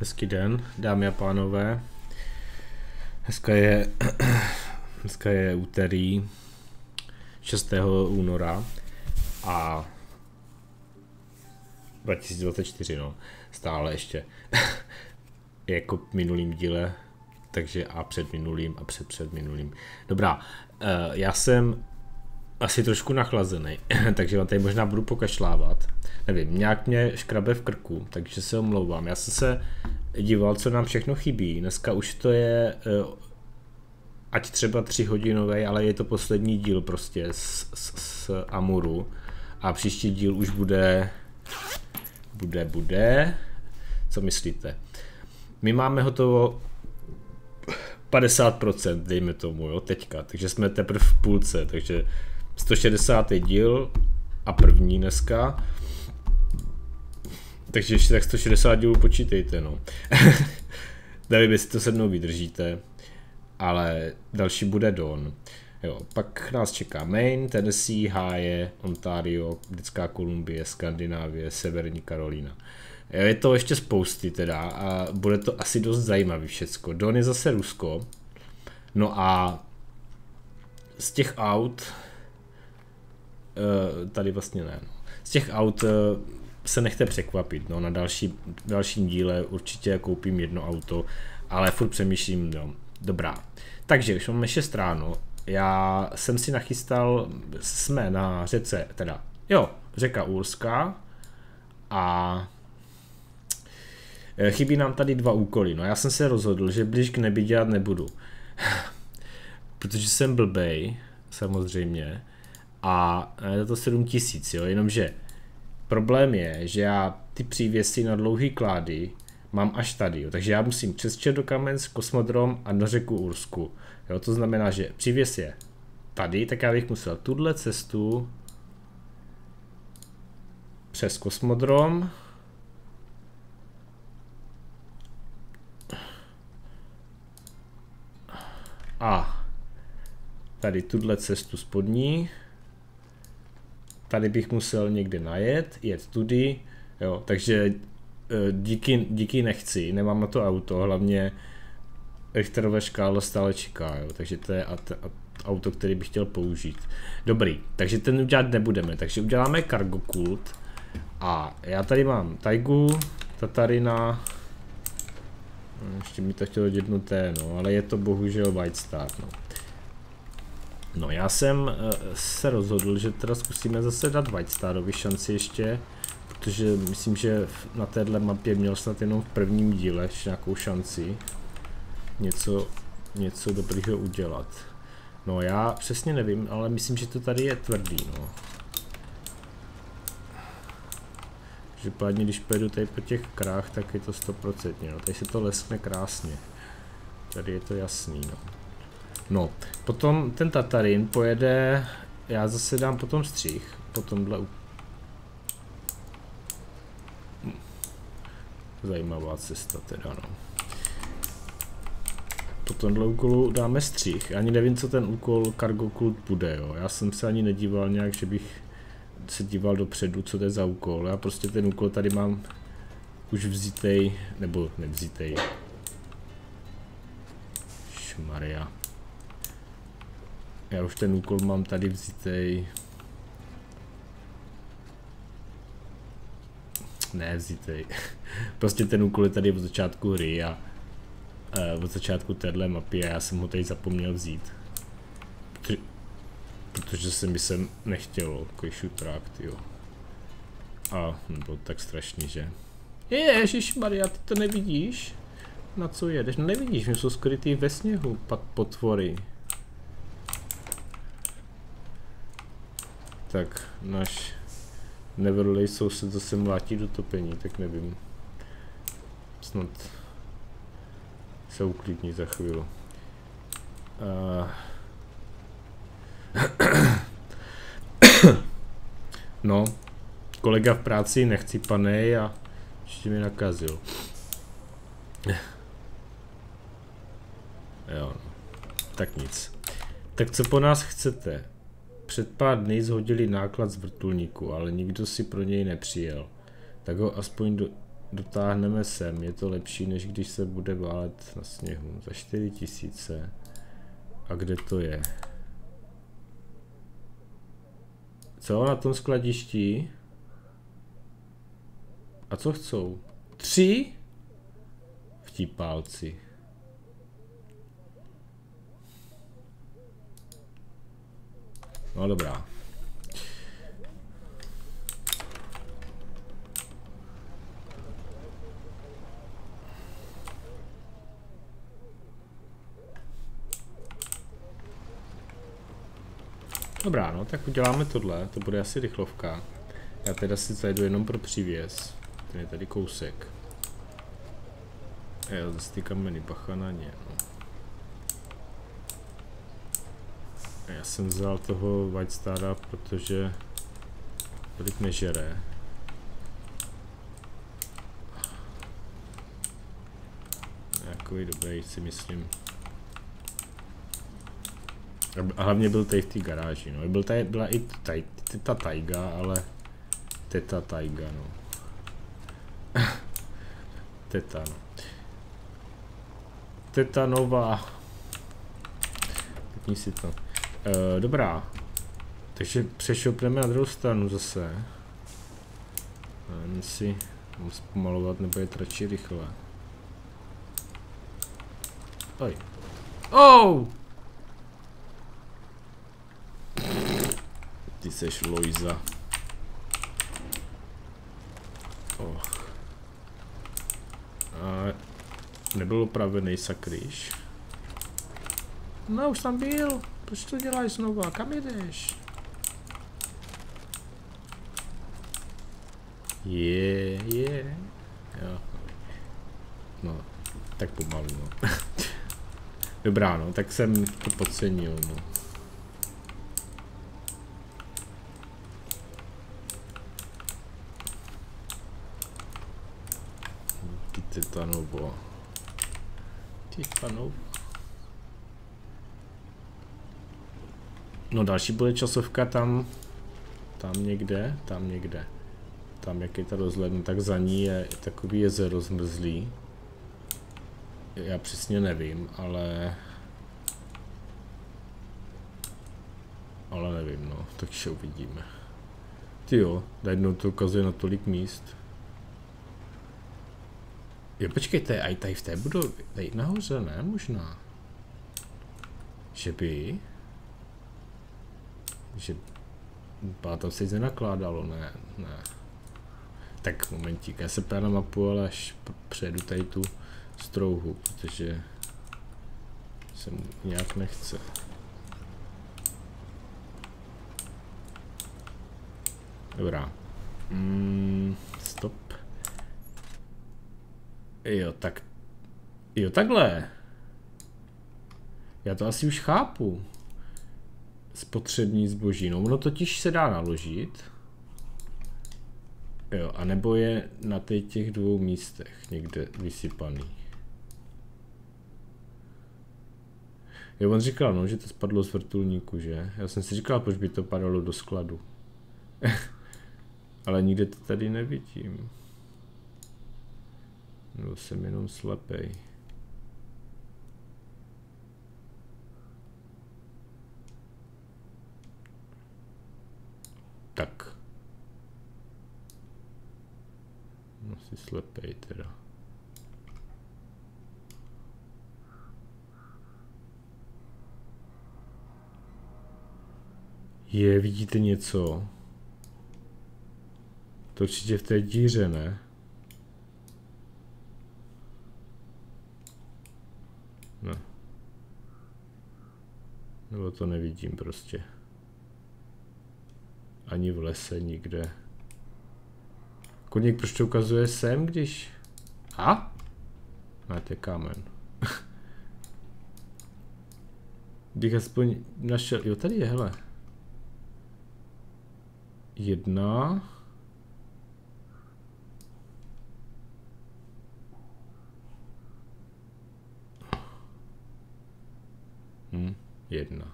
Hezký den, dámy a pánové. Dneska je úterý 6. února a 2024, no, stále ještě jako v minulým díle, takže a před minulým a před minulým. Dobrá, já jsem asi trošku nachlazený, takže vám tady možná budu pokašlávat. Nevím, nějak mě škrabe v krku, takže se omlouvám. Já jsem se díval, co nám všechno chybí. Dneska už to je ať třeba 3hodinový, ale je to poslední díl prostě z Amuru. A příští díl už bude. Co myslíte? My máme hotovo 50%, dejme tomu, jo, teďka. Takže jsme teprve v půlce, takže 160. díl a první dneska. Takže ještě tak 160 dílů počítejte, no. Nevím, jestli to se mnou vydržíte, ale další bude Don. Jo, pak nás čeká Maine, Tennessee, Hawaii, Ontario, Britská Kolumbie, Skandinávie, Severní Karolína. Jo, je to ještě spousty teda a bude to asi dost zajímavý všecko. Don je zase Rusko. No a z těch aut tady vlastně ne. No. Z těch aut se nechte překvapit, no, na dalším díle určitě koupím jedno auto, ale furt přemýšlím, no, dobrá. Takže už máme 6 ráno, já jsem si nachystal, jsme na řece, teda, jo, řeka Úrská a chybí nám tady 2 úkoly, no já jsem se rozhodl, že blíž k nebi dělat nebudu, protože jsem blbej, samozřejmě, a je to 7000, jo, jenomže problém je, že já ty přívěsy na dlouhý klády mám až tady, jo. Takže já musím přes Čerdokamensk, Kosmodrom a na řeku Ursku. Jo. To znamená, že přívěs je tady, tak já bych musel tuhle cestu přes Kosmodrom a tady tuhle cestu spodní. Tady bych musel někde jet tudy, jo, takže díky nechci, nemám na to auto, hlavně Richterové škála stále čeká, jo, takže to je auto, který bych chtěl použít. Dobrý, takže ten udělat nebudeme, takže uděláme Cargo Cult a já tady mám Taigu, Tatarina, ještě mi to chtělo jedno T, no, ale je to bohužel White Star, no. No, já jsem se rozhodl, že teda zkusíme zase dát White Starovi šanci ještě, protože myslím, že na téhle mapě měl snad jenom v prvním díle nějakou šanci něco dobrýho udělat. No, já přesně nevím, ale myslím, že to tady je tvrdý, no. Každopádně, když pojedu tady po těch krách, tak je to 100%, no. Tady se to leskne krásně. Tady je to jasný, no. No, potom ten Tatarin pojede, já zase dám potom střih, po tomhle zajímavá cesta teda, no. Po tomhle úkolu dáme střih, ani nevím, co ten úkol Cargo Cult bude, jo. Já jsem se ani nedíval nějak, že bych se díval dopředu, co to je za úkol, já prostě ten úkol tady mám už vzítej, nebo nevzítej. Šmaria. Já už ten úkol mám tady vzítej. Ne, vzítej. Prostě ten úkol je tady od začátku hry a od začátku téhle mapy a já jsem ho tady zapomněl vzít. Protože se mi sem nechtělo, takový šutrák, tyjo. A bylo tak strašný, že? Ježišmarja, ty to nevidíš? Na co jedeš? No nevidíš, my jsou skrytý ve sněhu, potvory. Tak, náš nevrlej soused zase mlátí do topení, tak nevím. Snad se uklidní za chvíli. No, kolega v práci nechcipanej a ještě mi nakazil. Jo, tak nic. Tak co po nás chcete? Před pár dny zhodili náklad z vrtulníku, ale nikdo si pro něj nepřijel. Tak ho aspoň dotáhneme sem. Je to lepší, než když se bude válet na sněhu. Za 4000. A kde to je? Co na tom skladišti? A co chcou? 3? Vtipálci. No dobrá. Dobrá, no, tak uděláme tohle, to bude asi rychlovka. Já teda si zajdu jenom pro přívěs. Ten je tady kousek. Jo, zase ty kameny, bacha na ně, no. Já jsem vzal toho White Stara, protože tolik nežere. Takový dobrý, si myslím. A hlavně byl tady v té garáži, no. Byla i ta Taiga, ale Teta Taiga, no. Teta, no. Teta nová. Pěkný si to. Dobrá. Takže přešopneme na druhou stranu zase. Jen si mám zpomalovat, nebo je radši rychle. Oj. Oh! Ty seš Lojza. Oh. A nebyl opravený sakryš. No už tam byl. Proč to děláš znova? Kam jdeš? Je. Jo. No, tak pomalu, no. Dobrá, no, tak jsem to podcenil, no. Titanova. No další bude časovka tam někde. Tam jak je ta rozhledna, tak za ní je takový jezero zmrzlý. Já přesně nevím, ale nevím, no, takže uvidíme. Tyjo, najednou to ukazuje na tolik míst. Jo, počkejte, aj tady v té budově, tady nahoře, ne, možná. Že by tam se nic nenakládalo, ne. Tak momentík, já se právě na mapu, ale až přejdu tady tu strouhu, protože se mu nějak nechce. Dobrá. Stop. Jo, tak. Jo, takhle. Já to asi už chápu. Spotřební zboží. No, ono totiž se dá naložit. Jo, anebo je na těch dvou místech někde vysypaný. Jo, on říkal, no, že to spadlo z vrtulníku, že? Já jsem si říkal, proč by to padalo do skladu. Ale nikde to tady nevidím. No, jsem jenom slepej. Tak. No, si slepej teda. Vidíte něco? To určitě v té díře, ne? No. Nebo to nevidím prostě. Ani v lese nikde. Koník, proč to ukazuje sem, když... A? Máte kámen. Bych aspoň našel... Jo, tady je, hele. 1. 1.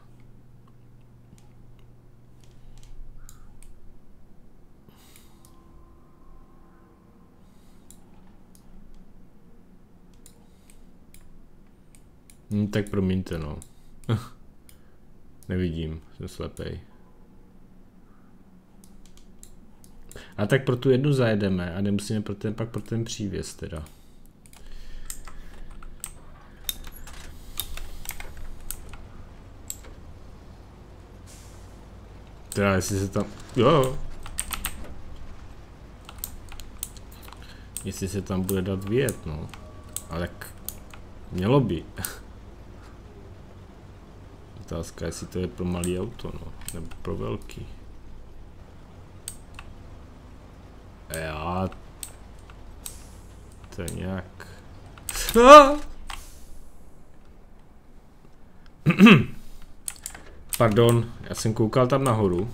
Tak promiňte, no. Nevidím, jsem slepej. A tak pro tu jednu zajedeme a nemusíme pak pro ten přívěs teda. Teda jestli se tam... Jo. Jestli se tam bude dát vyjet, no. Ale tak... Mělo by. Otázka, jestli to je pro malý auto, no. Nebo pro velký. Já... To je nějak... Pardon, já jsem koukal tam nahoru.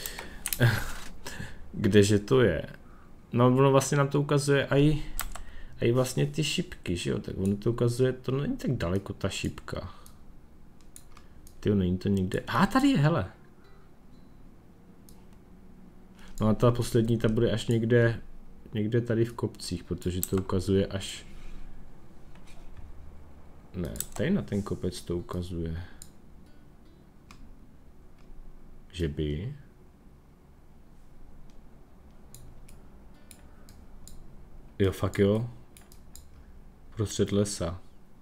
Kdeže to je? No, ono vlastně nám to ukazuje i vlastně ty šipky, že jo? Tak ono to ukazuje, to není tak daleko ta šipka. Tyjo, není to někde... Tady je, hele. No a ta poslední, ta bude až někde tady v kopcích, protože to ukazuje až... Ne, tady na ten kopec to ukazuje. Že by... Jo, fakt jo. Prostřed lesa.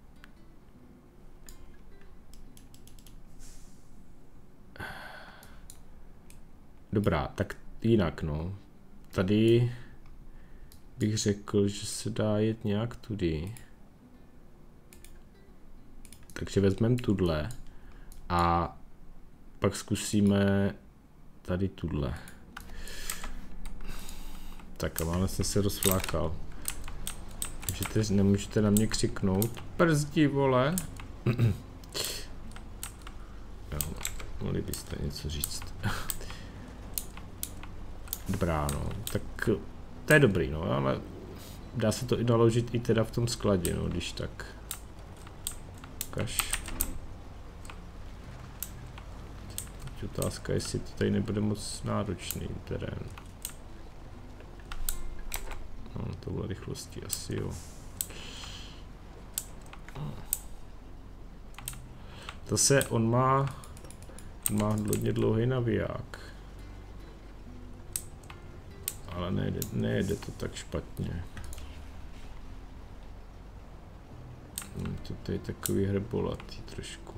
Dobrá, tak jinak, no. Tady bych řekl, že se dá jet nějak tudy. Takže vezmeme tudle a pak zkusíme tady tudle. Tak a máme jsem se rozflákal. Nemůžete na mě křiknout. Brzdi, vole. Jo, mohli byste něco říct. Dobrá, no. Tak to je dobrý, no, ale dá se to i naložit i teda v tom skladě, no, když tak. Kaž. Otázka, jestli to tady nebude moc náročný terén. No, tohle rychlosti asi jo. Zase on má hodně dlouhý naviják. Ale nejde to tak špatně. To je takový hrbolatý trošku.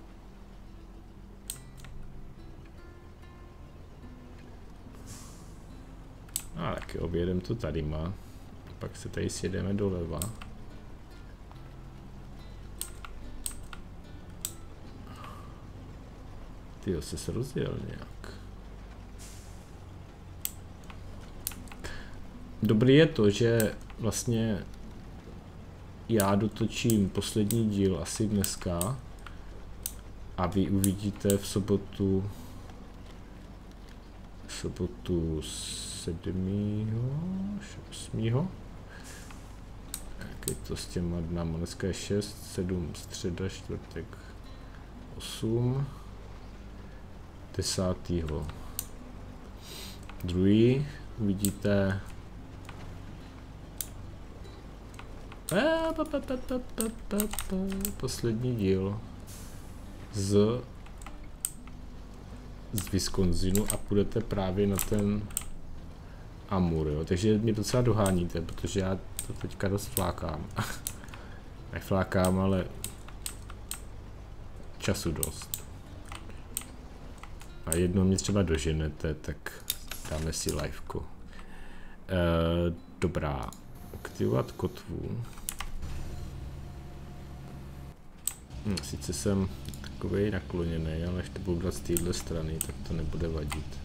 A taky objedeme to tady má. Pak se tady sjedeme doleva. Tyjo, se rozjel nějak. Dobrý je to, že vlastně já dotočím poslední díl asi dneska a vy uvidíte v sobotu 7. 8. Jak je to s těma dnama? Dneska je 6, 7, středa, čtvrtek 8, 10. Druhý uvidíte poslední díl z Wisconsinu a půjdete právě na ten Amur, jo. Takže mě docela doháníte, protože já to teďka dost flákám. Neflákám, ale času dost. A jednou mě třeba doženete, tak dáme si liveko. Dobrá. Aktivovat kotvu. Sice jsem takovej nakloněný, ale až to budu dát z téhle strany, tak to nebude vadit.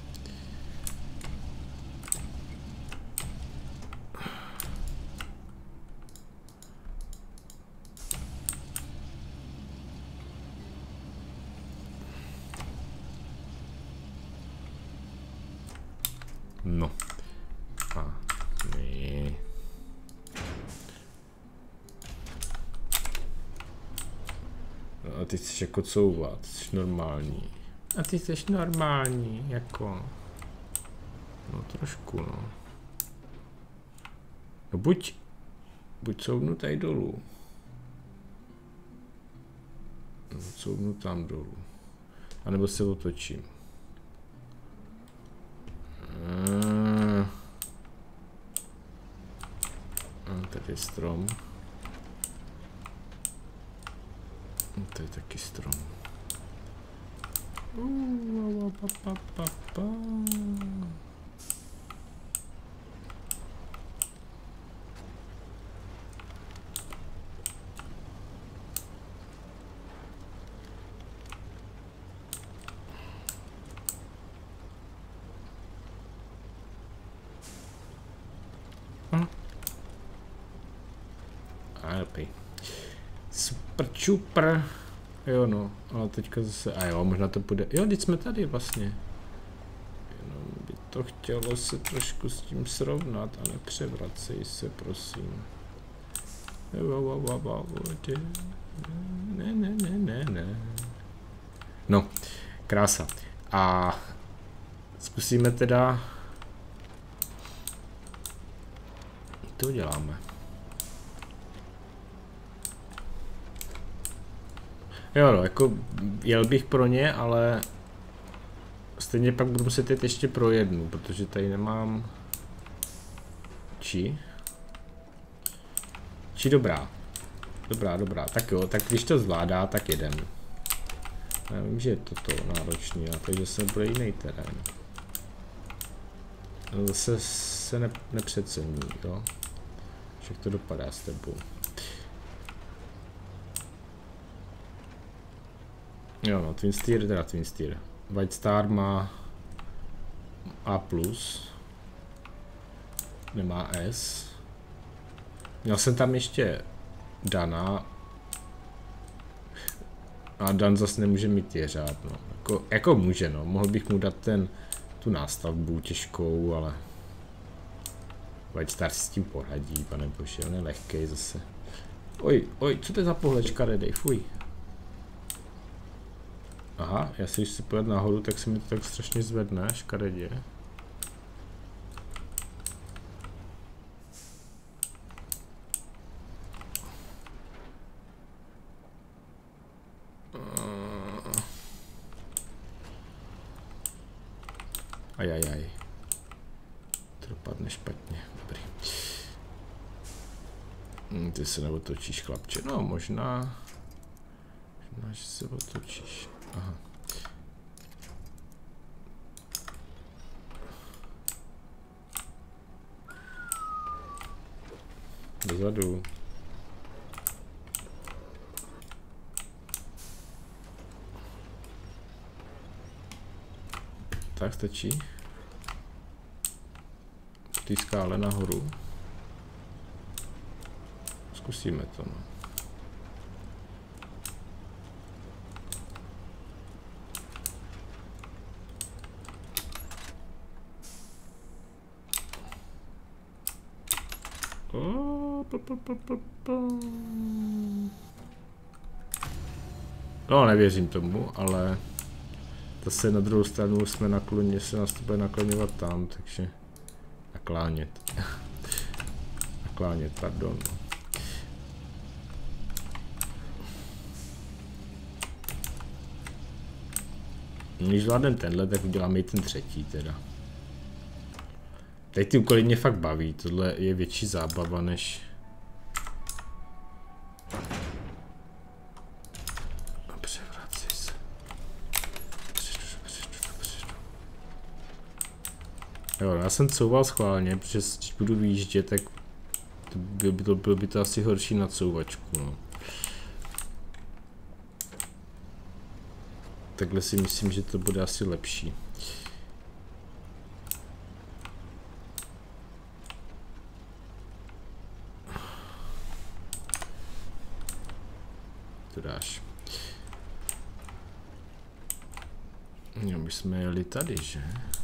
No. A ne. A ty chceš jako couvat, jsi normální. A ty jsi normální, jako. No trošku, no. No buď couvnu tady dolů. Couvnu tam dolů. A nebo se otočím. Tady je strom. To je taky strom. Super, čupr. Jo no, ale teďka zase, a jo, možná to půjde, jo, teď jsme tady vlastně. Jenom by to chtělo se trošku s tím srovnat a nepřevracej se, prosím. Ne. No, krása. A zkusíme teda, to uděláme. Jo no, jako jel bych pro ně, ale stejně pak budu muset jít ještě pro jednu, protože tady nemám... Či dobrá. Dobrá, tak jo, tak když to zvládá, tak jedem. Já vím, že je toto náročný, a takže se bude jiný terén. No zase se nepřecení, jo. Však to dopadá s tebou. Jo no, Twin Steer. White Star má A+, nemá S. Měl jsem tam ještě Dana. A Dan zase nemůže mít jeřáb, no. Jako může, no. Mohl bych mu dát tu nástavbu těžkou, ale... White Star si s tím poradí, pane bože, on je lehkej zase. Oj, co to je za pohled škaredej, fuj. Aha, já si když si pojet nahoru, tak se mi to tak strašně zvedne, škaredě. Ajajaj. To dopadne špatně, dobrý. Ty se neotočíš, chlapče, no možná, že se otočíš. Aha. Dozadu. Tak stačí. Po té skále nahoru. Zkusíme to, no. No, nevěřím tomu, ale zase na druhou stranu jsme nakloněni, se nás to bude nakloněvat tam, takže naklánět. Naklánět, pardon. Když zvládnem tenhle, tak uděláme i ten třetí teda. Teď ty úkoly mě fakt baví, tohle je větší zábava než... Dobře, vracej se. Jo, já jsem couval schválně, protože když budu výjíždět, tak bylo by to asi horší na couvačku, no. Takhle si myslím, že to bude asi lepší. To dáš. Jo, my jsme jeli tady, že?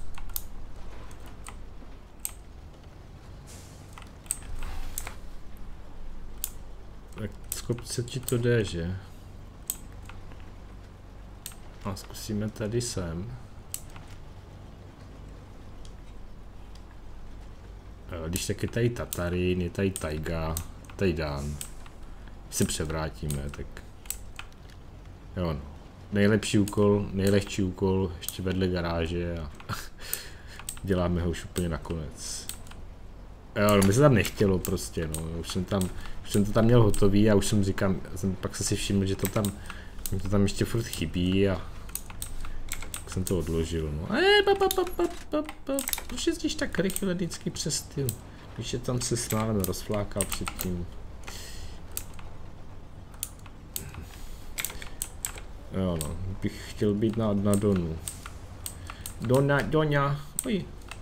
Tak z kopce ti to jde, že? A zkusíme tady sem. Když tak je tady Tatarin, je tady Taiga, tady Dan. Když se převrátíme, tak Jo, no. Nejlepší úkol, nejlehčí úkol, ještě vedle garáže a děláme ho už úplně nakonec. Jo, mi se tam nechtělo prostě, no, už jsem to tam měl hotový a už jsem říkám, pak jsem si všiml, že mi to tam ještě furt chybí a tak jsem to odložil, no. Proč jezdíš tak rychle vždycky přes styl? Víš, že tam se s námi rozflákal předtím. Jo no, bych chtěl být na Donu. Doňa, oj.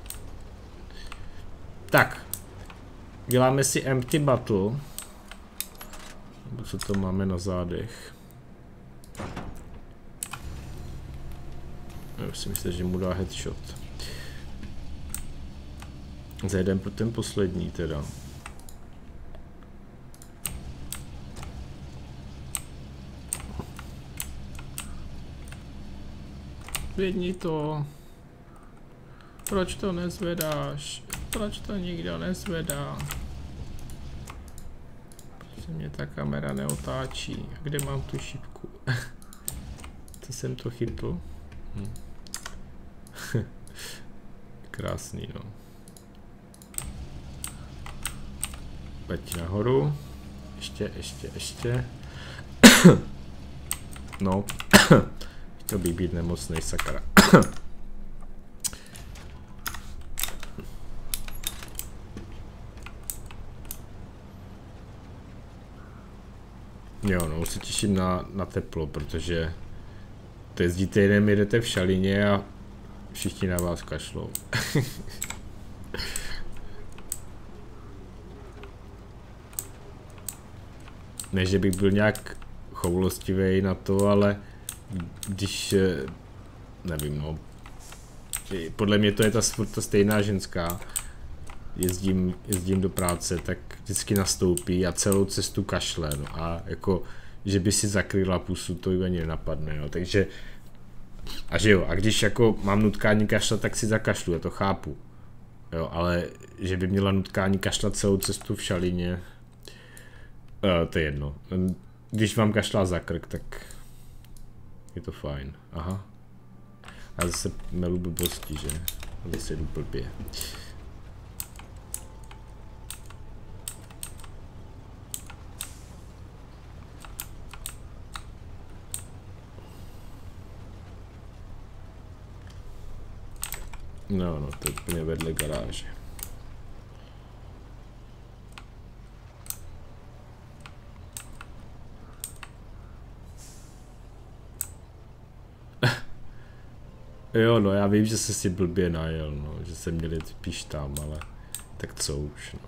Tak. Děláme si empty battle. Nebo co to máme na zádech? Já si myslím, že mu dá headshot. Zajedem pro ten poslední teda. Zvedni to. Proč to nezvedáš? Proč to nikdo nezvedá? Proč se mě ta kamera neotáčí? Kde mám tu šipku? Co jsem to chytl? Krásný, no. Pojď nahoru. Ještě. No. Chtěl bych být nemocnej, sakra. Jo, no, se těším na teplo, protože to jezdíte jenom, jedete v šalině a všichni na vás kašlou. Ne, že bych byl nějak choulostivý na to, ale když, nevím, no, podle mě to je ta stejná ženská, jezdím do práce, tak vždycky nastoupí a celou cestu kašle, no a jako, že by si zakryla pusu, to ji ani nenapadne, jo, takže, a že jo, a když jako mám nutkání kašlat, tak si zakašlu, já to chápu, jo, ale že by měla nutkání kašlat celou cestu v šalině, to je jedno, když vám kašlá za krk, tak je to fajn, aha, a zase melu blbosti, že, zase jdu blbě. No, to je úplně vedle garáže. Jo, no, já vím, že jsi si blbě najel, no, že jsem měl jít spíš tam, ale tak co už, no.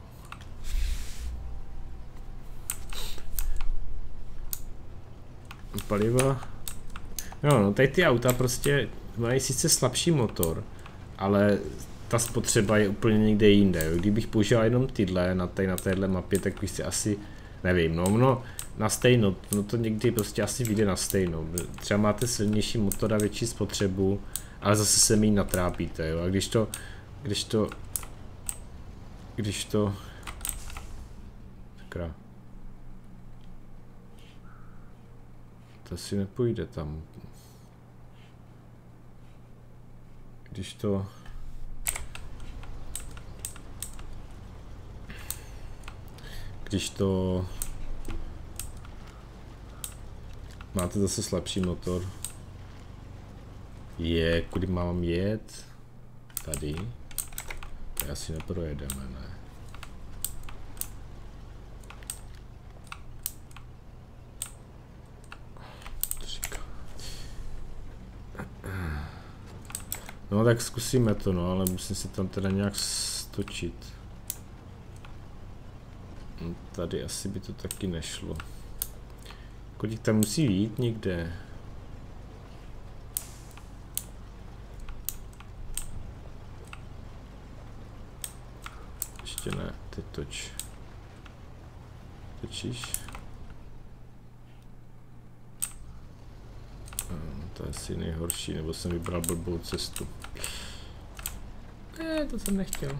Paliva. Jo, no, tady ty auta prostě mají sice slabší motor, ale ta spotřeba je úplně někde jinde. Kdybych použil jenom tyhle na téhle mapě, tak bych si asi, nevím, no na stejno, no to někdy prostě asi vyjde na stejno. Třeba máte silnější motor a větší spotřebu, ale zase se méně natrápíte, jo. A když to, sakra. To asi nepůjde tam. Když to máte zase slabší motor. Kudy mám jet? Tady. To asi neprojedeme, ne? No tak zkusíme to, no, ale musím si tam teda nějak stočit. Tady asi by to taky nešlo. Kolik tam musí jít někde? Ještě ne, teď toč. Točíš? To je asi nejhorší, nebo jsem vybral blbou cestu. To jsem nechtěl.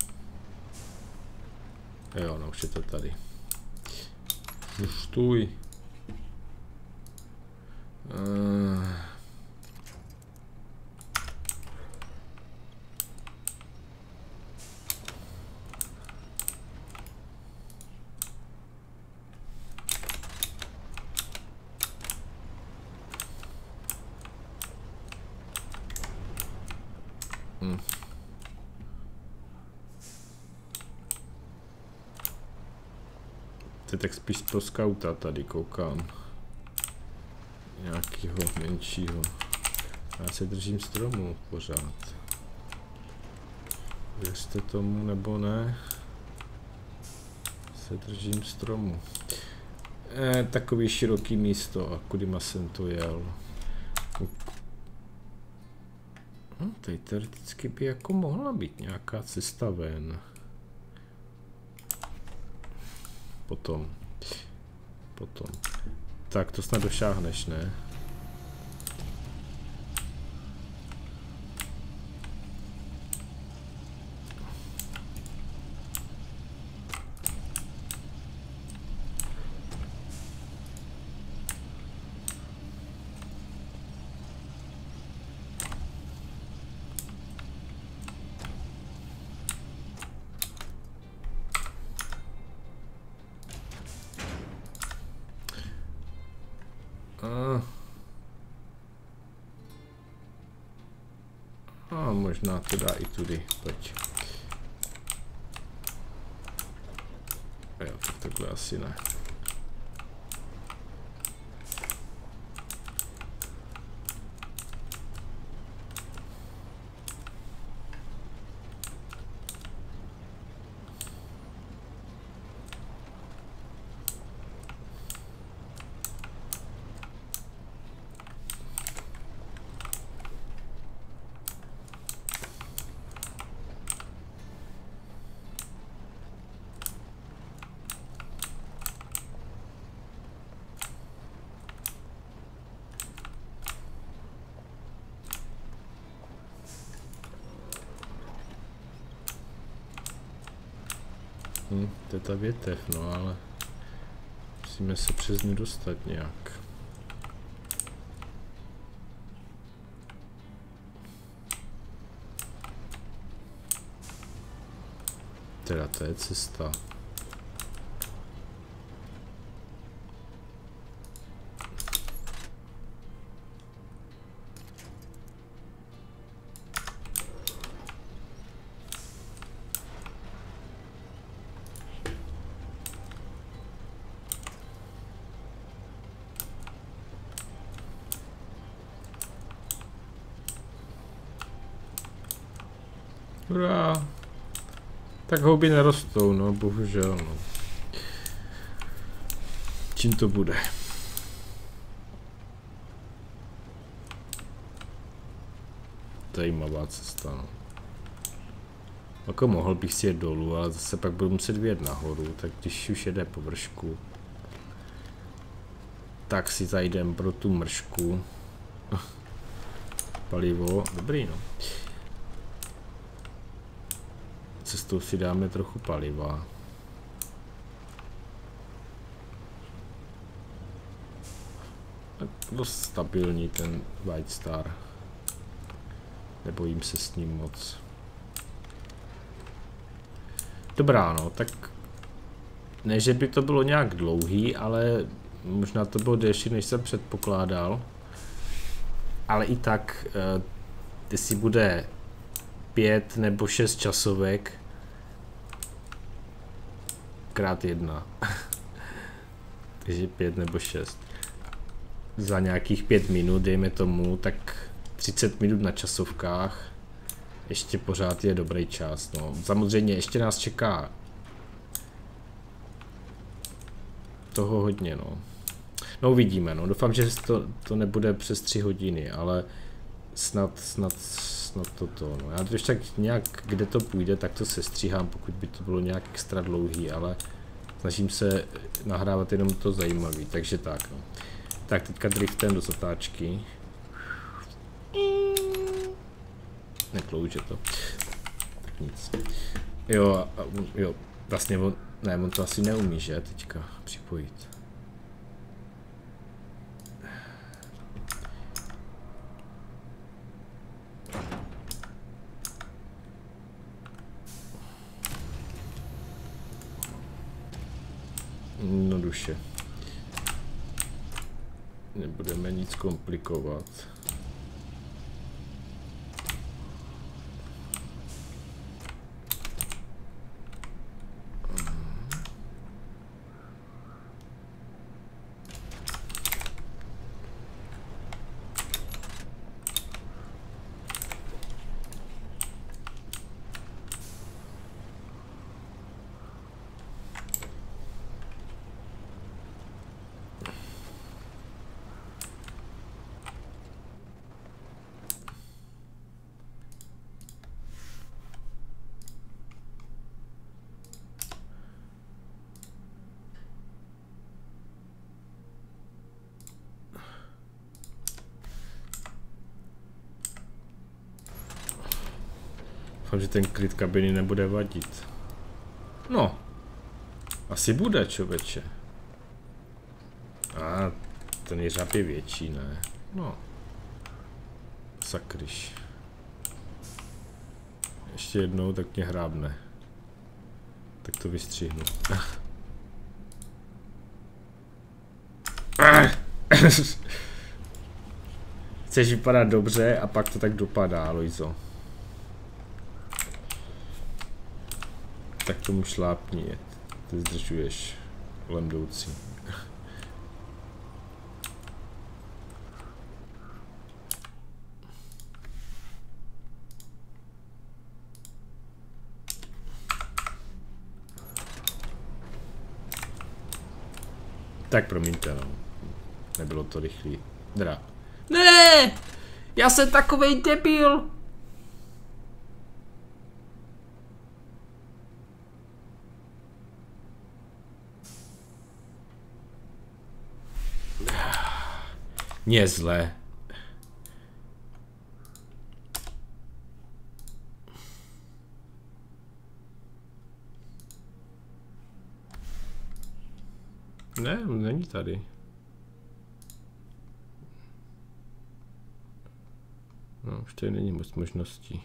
Jo, no už je to tady. Stůj. To je tak spíš pro skauta tady koukám. Nějakýho menšího. Já se držím stromu pořád. Věřte tomu nebo ne? Se držím stromu. Takový široký místo, a kudyma jsem to jel. Tady teoreticky by jako mohla být nějaká cesta ven. Potom. Tak to snad došáhneš, ne? Možná to dá i tudy, pojď. Jo, tak takhle asi ne. To je ta větev, no ale musíme se přes ní dostat nějak. Teda to je cesta. Hurá. Tak houby nerostou, no, bohužel, no. Čím to bude? Zajímavá cesta, no. Jako mohl bych si jet dolů, ale zase pak budu muset vyjet nahoru, tak když už jede po vršku, tak si zajdem pro tu mršku. Palivo, dobrý, no. Cestou si dáme trochu paliva. Dost stabilní ten White Star. Nebojím se s ním moc. Dobrá, no, tak ne, že by to bylo nějak dlouhý, ale možná to bylo delší, než jsem předpokládal. Ale i tak, jestli bude 5 nebo 6 časovek krát 1. Takže 5 nebo 6. Za nějakých 5 minut, dejme tomu, tak 30 minut na časovkách. Ještě pořád je dobrý čas. No. Samozřejmě ještě nás čeká toho hodně. No, no uvidíme. No. Doufám, že to nebude přes 3 hodiny, ale snad toto. No. Já když tak nějak, kde to půjde, tak to sestříhám, pokud by to bylo nějak extra dlouhý, ale snažím se nahrávat jenom to zajímavý, takže tak. No. Tak teďka driftem do zatáčky. Neklouže to. Tak nic. Jo, jo, vlastně on to asi neumí, že teďka připojit. jednoduše. Nebudeme nic komplikovat. Doufám, že ten klid kabiny nebude vadit. No. Asi bude, člověče. A ten jeřáb je větší, ne? No. Sakryš. Ještě jednou, tak mě hrábne. Tak to vystřihnu. Chceš vypadat dobře a pak to tak dopadá, Lojzo. Tak tomu šlápni, ty zdržuješ kolem jdoucí. Tak promiňte, no. Nebylo to rychlý. Drá. Ne! Já jsem takovej debil! Mně zle. Ne, není tady. No, ještě není moc možností.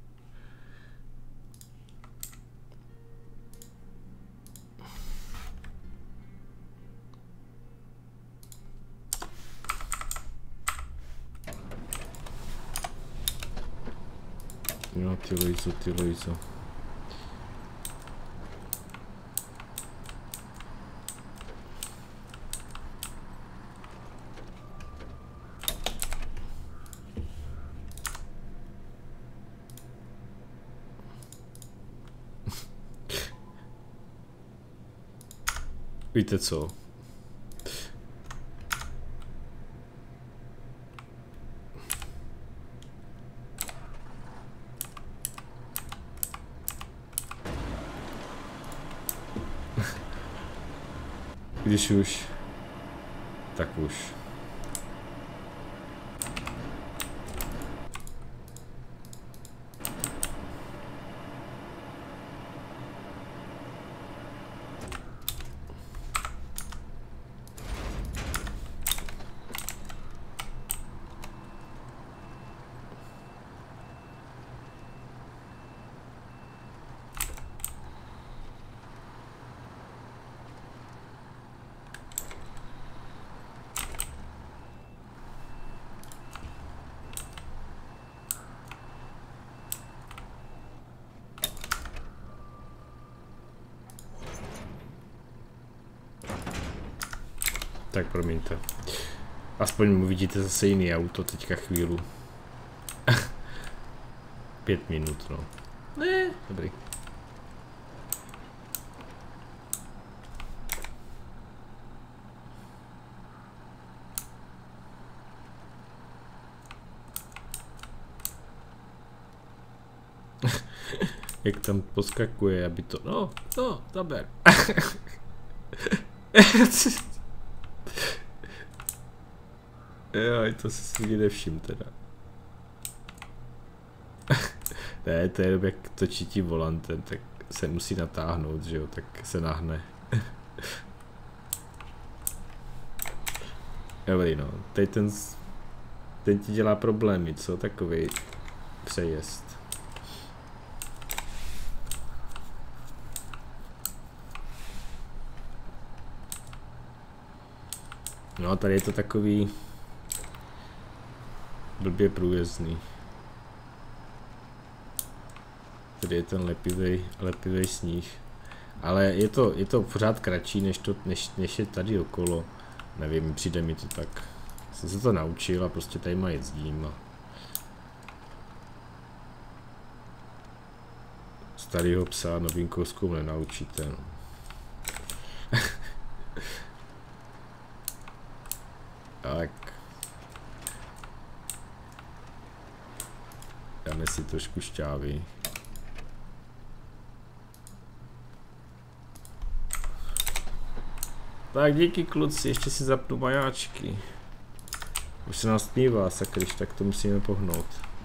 No, ty Lojzo. Víte co? Když už, tak už. Tak promiňte. Aspoň uvidíte zase jiný auto teďka chvíli. 5 minut, no. Ne, dobrý. Jak tam poskakuje, aby to... No, zaber. Jo, to si nikdy nevšim teda. Ne, to je jenom jak točí tím volantem, tak se musí natáhnout, že jo, tak se nahne. Dobrý no, teď ten ti dělá problémy, co? Takový přejezd. No a tady je to takový blbě průjezdný. Tady je ten lepivej sníh. Ale je to pořád kratší než je tady okolo. Nevím, přijde mi to tak. Jsem se to naučil a prostě tady jezdím. A starýho psa novým kouskům nenaučíte. No. Tak. Dáme si trošku šťávy. Tak díky kluci, ještě si zapnu majáčky. Už se nás tmívá, sakryš, tak to musíme pohnout.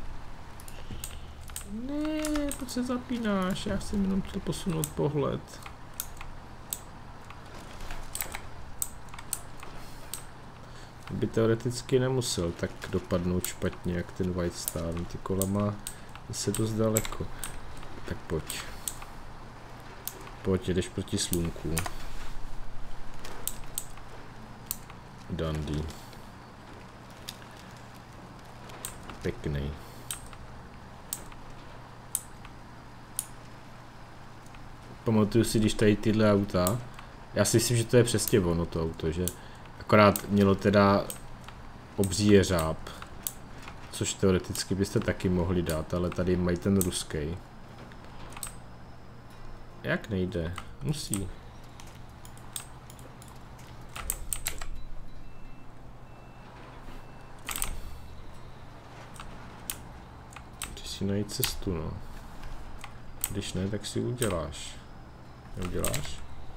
Ne, proč se zapínáš, já chci jenom to posunout pohled. By teoreticky nemusel tak dopadnout špatně, jak ten White Star. Ty kola má se dost daleko. Tak pojď. Pojď, jedeš proti slunku. Dandy. Pěkný. Pamatuju si, když tady tyhle auta, já si myslím, že to je přesně ono to auto, že akorát mělo teda obří jeřáb, což teoreticky byste taky mohli dát, ale tady mají ten ruský. Jak nejde? Musí. Si najít cestu, no. Když ne, tak si uděláš. Neuděláš?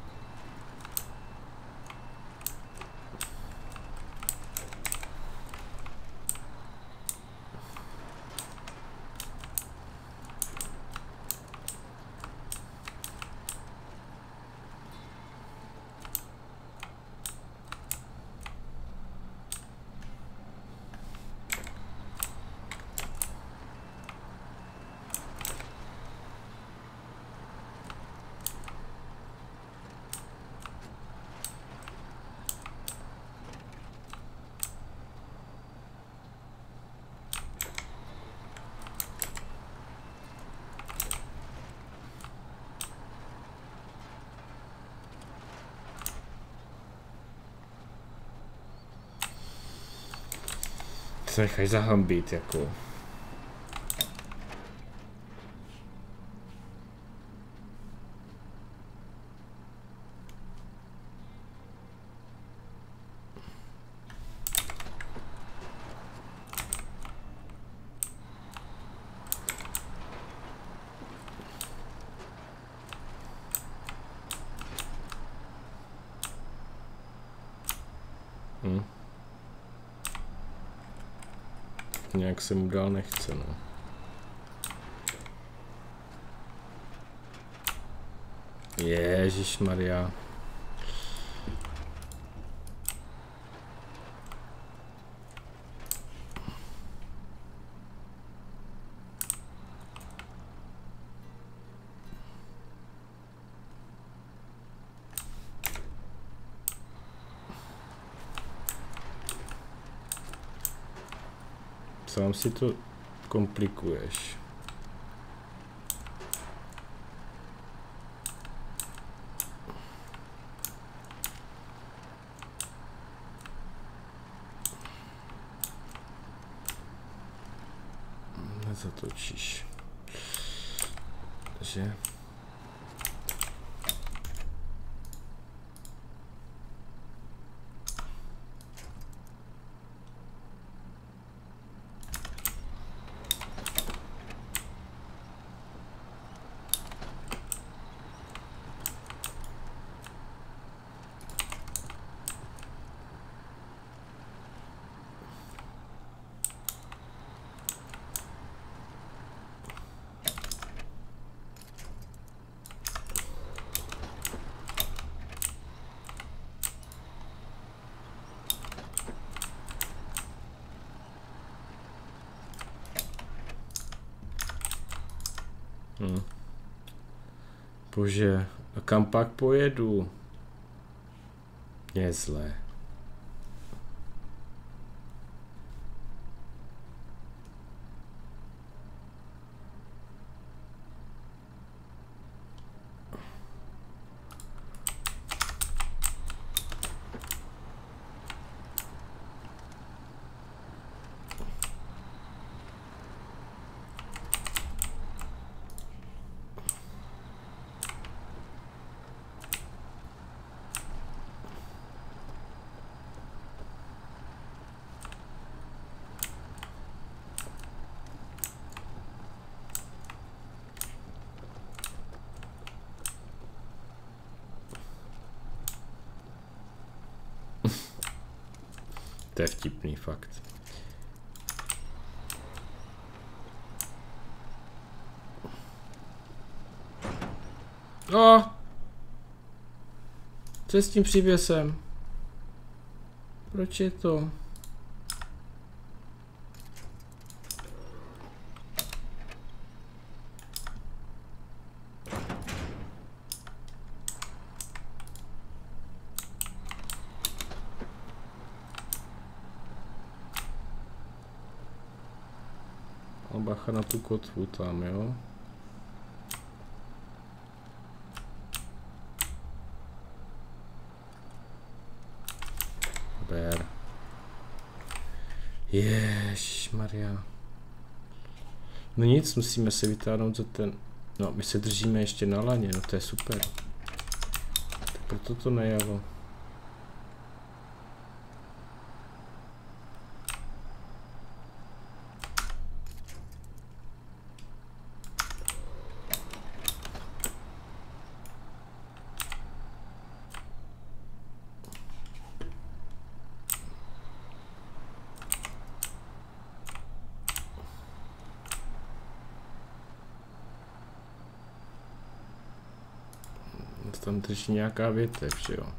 Se nechaj zahambit, jako. Nějak se mu dál nechce, no. Ježišmarja. Sám si to komplikuješ. Nezatočíš. Takže Bože, a kam pak pojedu? Je zlé. To je vtipný fakt. No! Co je s tím přívěsem? Proč je to? A bacha na tu kotvu tam, jo? Ber. Ježišmarja. No nic, musíme se vytáhnout za ten... No, my se držíme ještě na laně, no to je super. Tak proto to nejelo. Tam drží nějaká větev, že jo?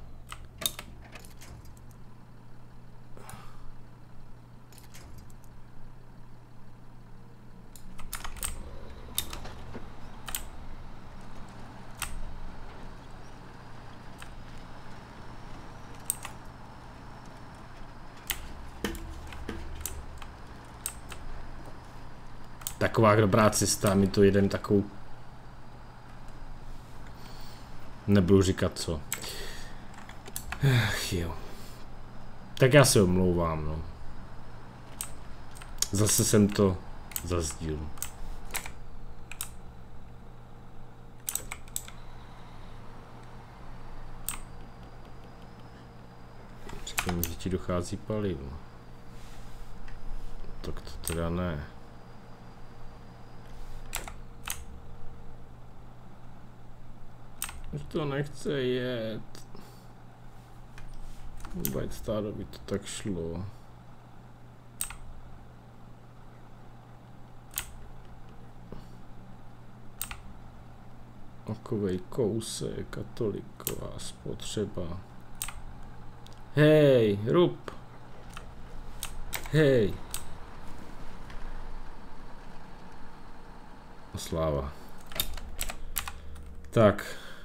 Taková dobrá cesta, my to jedem takovou... Nebudu říkat co. Ach jo. Tak já se omlouvám, no. Zase jsem to zazdil. Říkám, že ti dochází palivo. Tak to teda ne. Už to nechce jet. Vůbec stále by to tak šlo. Takovej kousek a toliková spotřeba. Hej, rub. Hej. Sláva. Tak.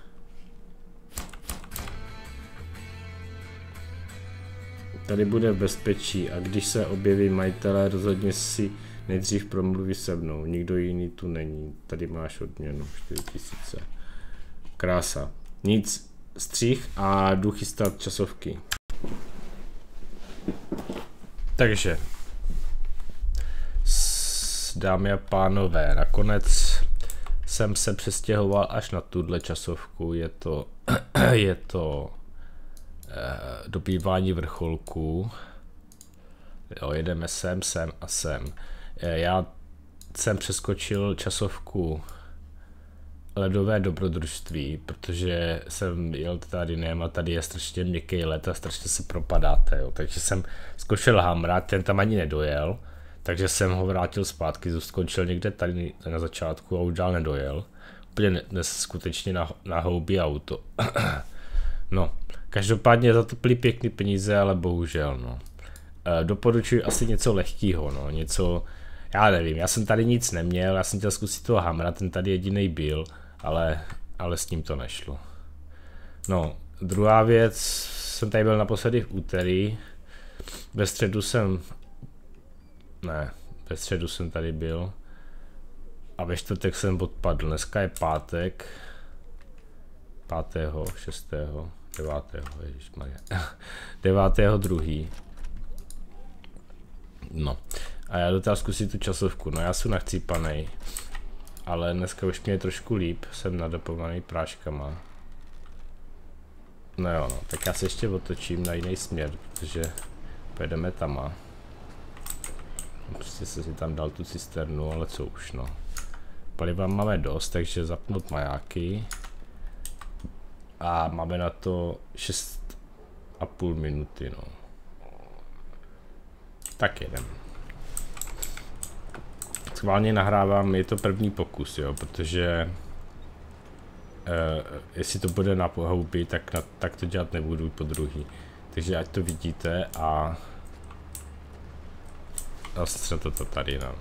Tady bude v bezpečí a když se objeví majitelé, rozhodně si nejdřív promluví se mnou. Nikdo jiný tu není. Tady máš odměnu 4000. Krása. Nic. Střih a jdu chystat časovky. Takže. Dámy a pánové, nakonec jsem se přestěhoval až na tuhle časovku. Je to dobývání vrcholků. Jo, jedeme sem a sem. Já jsem přeskočil časovku ledové dobrodružství, protože jsem jel tady a tady je strašně měkký led a strašně se propadáte, jo. Takže jsem zkoušel Hamra, ten tam ani nedojel, takže jsem ho vrátil zpátky, skončil někde tady na začátku a už dál nedojel. Úplně skutečně na houbí auto. No, každopádně za to byly pěkný peníze, ale bohužel, no. Doporučuji asi něco lehkýho, no, něco, já nevím, já jsem tady nic neměl, já jsem chtěl zkusit toho Hamra, ten tady jedinej byl, ale s ním to nešlo. No, druhá věc, jsem tady byl naposledy v úterý, ve středu jsem tady byl a ve čtvrtek jsem odpadl, dneska je pátek, 5., 6., 9. ježišmarja, 9.2. No, a já jdu zkusit tu časovku, no já jsem nachcípanej, ale dneska už mě je trošku líp, jsem nadopovaný práškama. No jo, no, tak já se ještě otočím na jiný směr, protože pojedeme tam. Prostě se si tam dal tu cisternu, ale co už, no. Paliva máme dost, takže zapnout majáky. A máme na to 6,5 minuty, no. Tak jedem. Schválně nahrávám, je to první pokus, jo, protože jestli to bude na houby, tak to dělat nebudu po druhý. Takže ať to vidíte a zase to tady, no.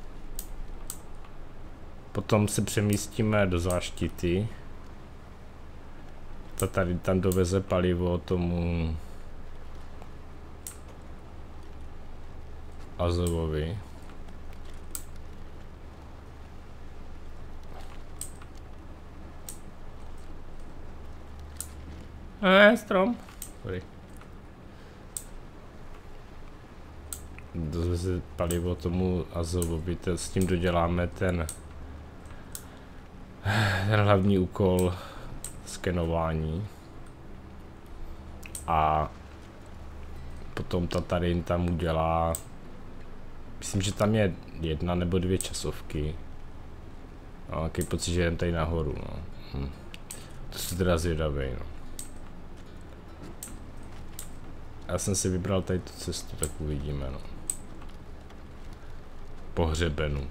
Potom se přemístíme do záštity. Ta tady tam doveze palivo tomu Azovovi. Strom. Sorry. Doveze palivo tomu Azovovi, s tím doděláme ten hlavní úkol skenování. A potom Tatarin tam udělá, myslím, že tam je 1 nebo 2 časovky. No, jaký pocit, že jdem tady nahoru, no. To jsou teda zvědavý, no. Já jsem si vybral tady tu cestu, tak uvidíme, no. Po hřebenu.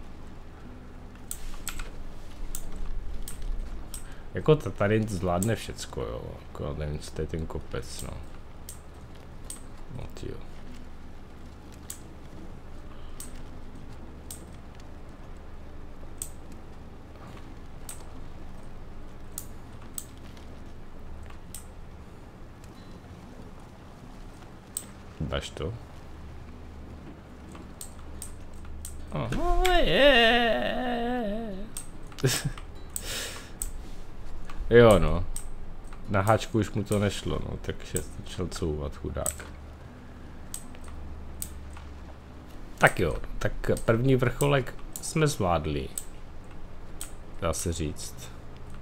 Jako Tatarin zvládne všecko, jo. Jako nevím, co to je ten kopec, no. No tyjo. Dáš to? Aha, jo no. Na háčku už mu to nešlo, no, takže začal couvat, chudák. Tak jo, tak první vrcholek jsme zvládli. Dá se říct.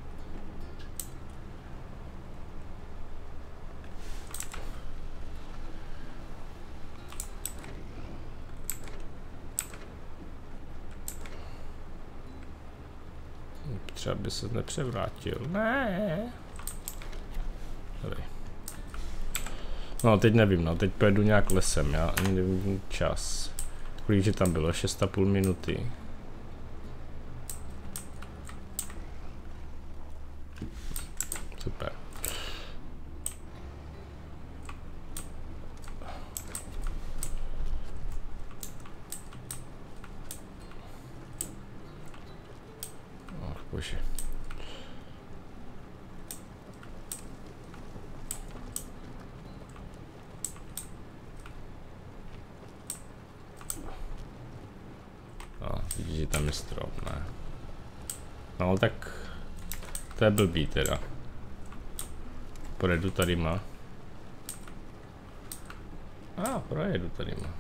Třeba by se nepřevrátil. Ne. Tady. No teď nevím, no teď pojedu nějak lesem, já ani nevím čas. Kolik, že tam bylo? 6,5 minuty. Super. Bože. No, vidíš, že tam je strom, ne? No, tak to je blbý teda. Projedu tady má. Projedu tady má.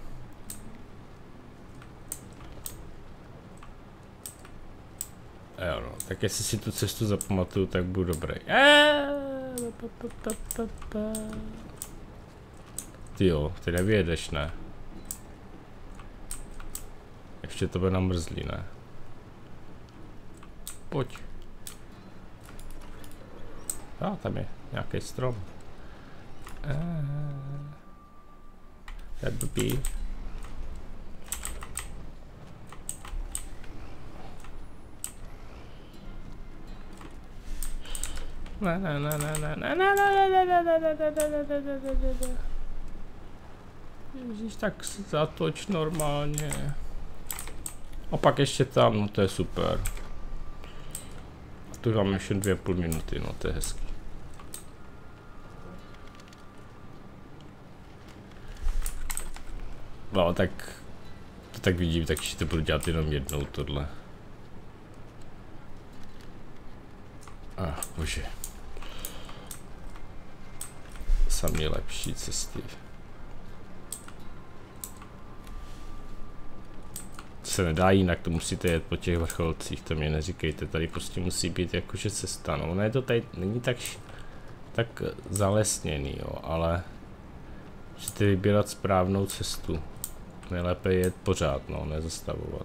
Jo no, tak jestli si tu cestu zapamatuju, tak budu dobrý. Ty jo, ty nevyjedeš, ne? Ještě to bude namrzlý, ne? Pojď. Tam je nějaký strom. To je blbý. Ježíš, tak zatoč normálně. A pak ještě tam, no to je super. A tu mám ještě 2,5 minuty, no to je hezký. No tak to tak vidím, takže to budu dělat jenom jednou tohle. Bože. Samý lepší cesty. Se nedá jinak, to musíte jet po těch vrcholcích, to mě neříkejte, tady prostě musí být jakože cesta, no ono je to tady, není tak zalesněný, jo, ale musíte vybírat správnou cestu, nejlépe jet pořád, no, nezastavovat.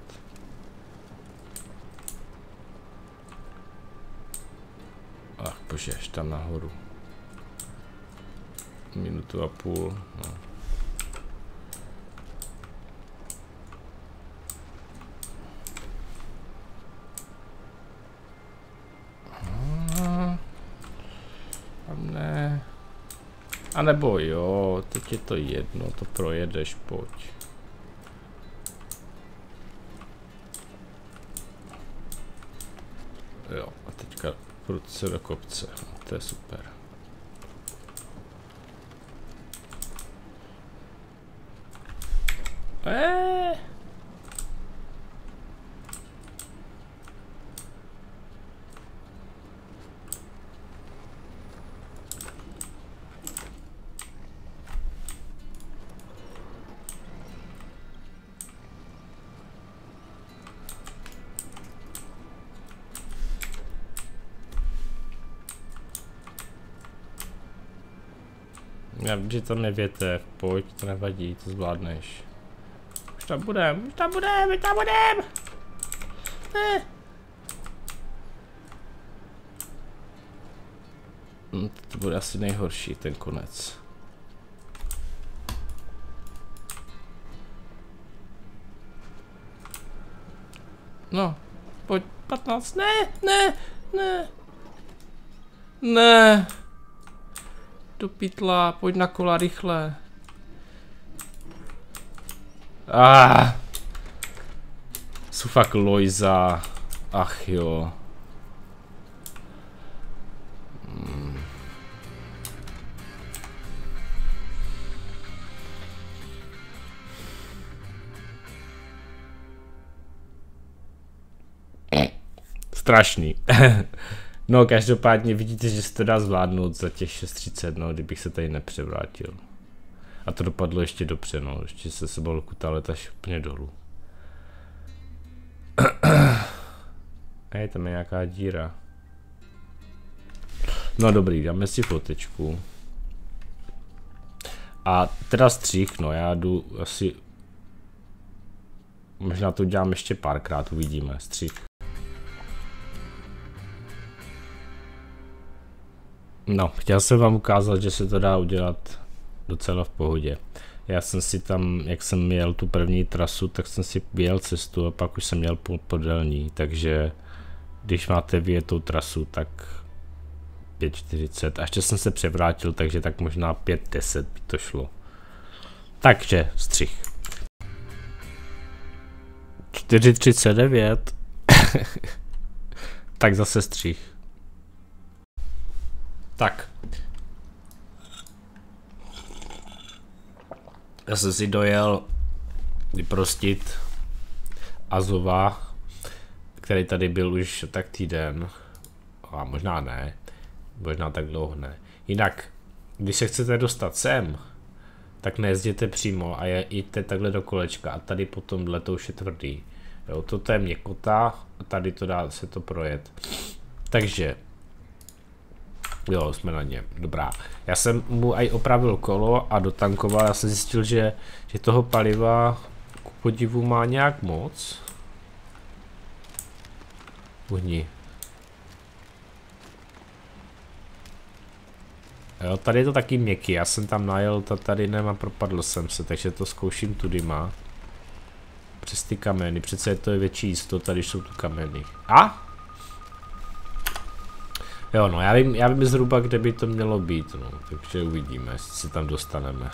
Ach bože, až tam nahoru. 1,5 minuty, no. A nebo jo, teď je to jedno, to projedeš, pojď. Jo, a teďka prudce do kopce, to je super. Já vím, že to nevěte, pojď, to nevadí, to zvládneš. Už tam budem, už tam budem, už tam budem! Ne. To bude asi nejhorší, ten konec. No, pojď, 15, ne, ne, ne. Ne. Do pytla, pojď na kola rychle. Jsou fakt Lojza. Ach jo. Strašný. No, každopádně vidíte, že se to dá zvládnout za těch 6:30, no, kdybych se tady nepřevrátil. A to dopadlo ještě dobře, no, ještě se sebou kutálet až úplně dolů. Hej, tam je nějaká díra. No dobrý, dáme si fotečku. A teda střih, no, já jdu asi... Možná to udělám ještě párkrát, uvidíme, střih. No, chtěl jsem vám ukázat, že se to dá udělat docela v pohodě. Já jsem si tam, jak jsem jel tu první trasu, tak jsem si vyjel cestu a pak už jsem měl podélní, takže když máte vyjetou trasu, tak 5:40. A ještě jsem se převrátil, takže tak možná 5:10 by to šlo. Takže střih. 4:39. Tak zase střih. Tak. Já jsem si dojel vyprostit Azova, který tady byl už tak týden. A možná ne. Možná tak dlouho ne. Jinak, když se chcete dostat sem, tak nejezděte přímo a jděte takhle do kolečka a tady potom to už je tvrdý. Jo, toto je měkota a tady to dá se to projet. Takže jo, jsme na něm, dobrá. Já jsem mu aj opravil kolo a dotankoval, já jsem zjistil, že toho paliva ku podivu má nějak moc. Uhni. Jo, tady je to taky měkký, já jsem tam najel, tady nemám, propadl jsem se, takže to zkouším tudyma. Přes ty kameny, přece je to větší jistota, když jsou tu kameny. A? Jo, no, já vím zhruba, kde by to mělo být, no, takže uvidíme, jestli se tam dostaneme.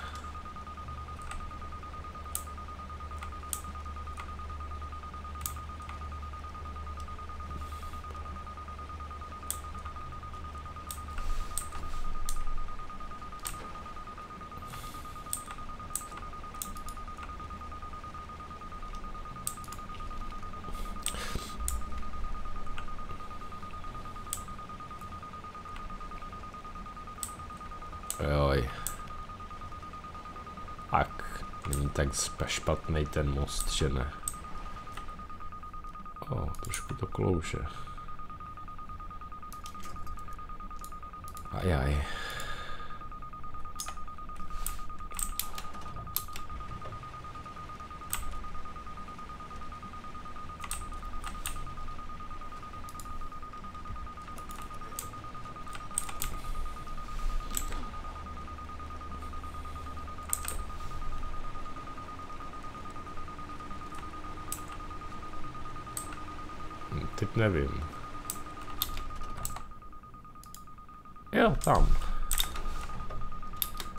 Joj. Tak, není tak špatný ten most, že ne? O, trošku to klouže. Ajaj. Teď nevím. Jo, tam.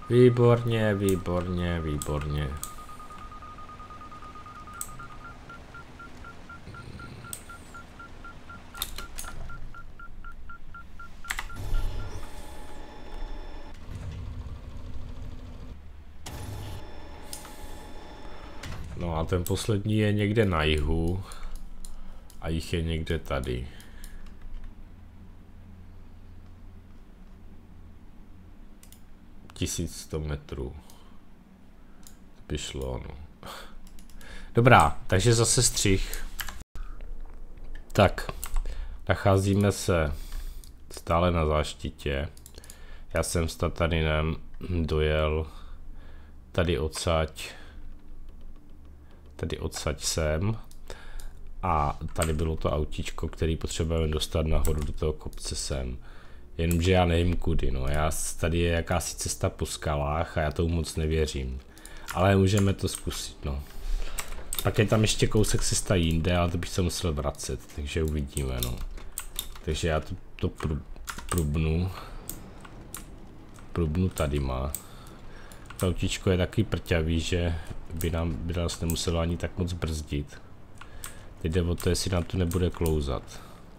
Výborně, výborně, výborně. No a ten poslední je někde na jihu a jich je někde tady. Tisíc metrů. By šlo, no. Dobrá, takže zase střih. Tak, nacházíme se stále na záštitě. Já jsem s Tatarinem dojel tady odsaď sem a tady bylo to autíčko, který potřebujeme dostat nahoru do toho kopce sem. Jenomže já nevím kudy, no. Tady je jakási cesta po skalách a já tomu moc nevěřím. Ale můžeme to zkusit, no. Pak je tam ještě kousek cesta jinde, ale to bych se musel vracet, takže uvidíme, no. Takže já to prubnu. Prubnu tady má. To autíčko je taky prťavý, že by nás nemuselo ani tak moc brzdit. Teď jde o to, jestli nám to nebude klouzat.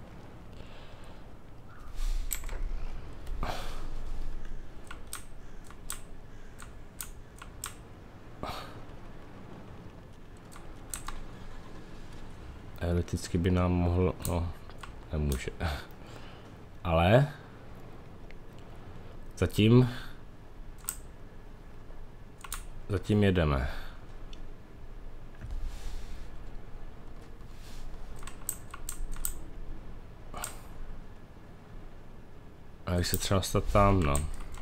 Teoreticky by nám mohlo, no, nemůže. Ale zatím jedeme. A jak se třeba stát tam, no.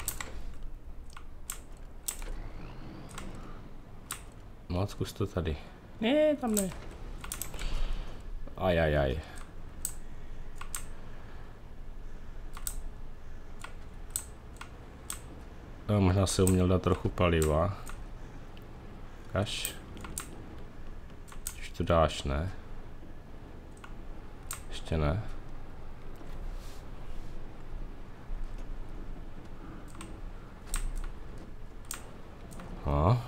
No, zkus to tady. Ne, tam ne. Ajajaj. No, možná se uměl dát trochu paliva. Kaž. Už to dáš, ne? Ještě ne. No.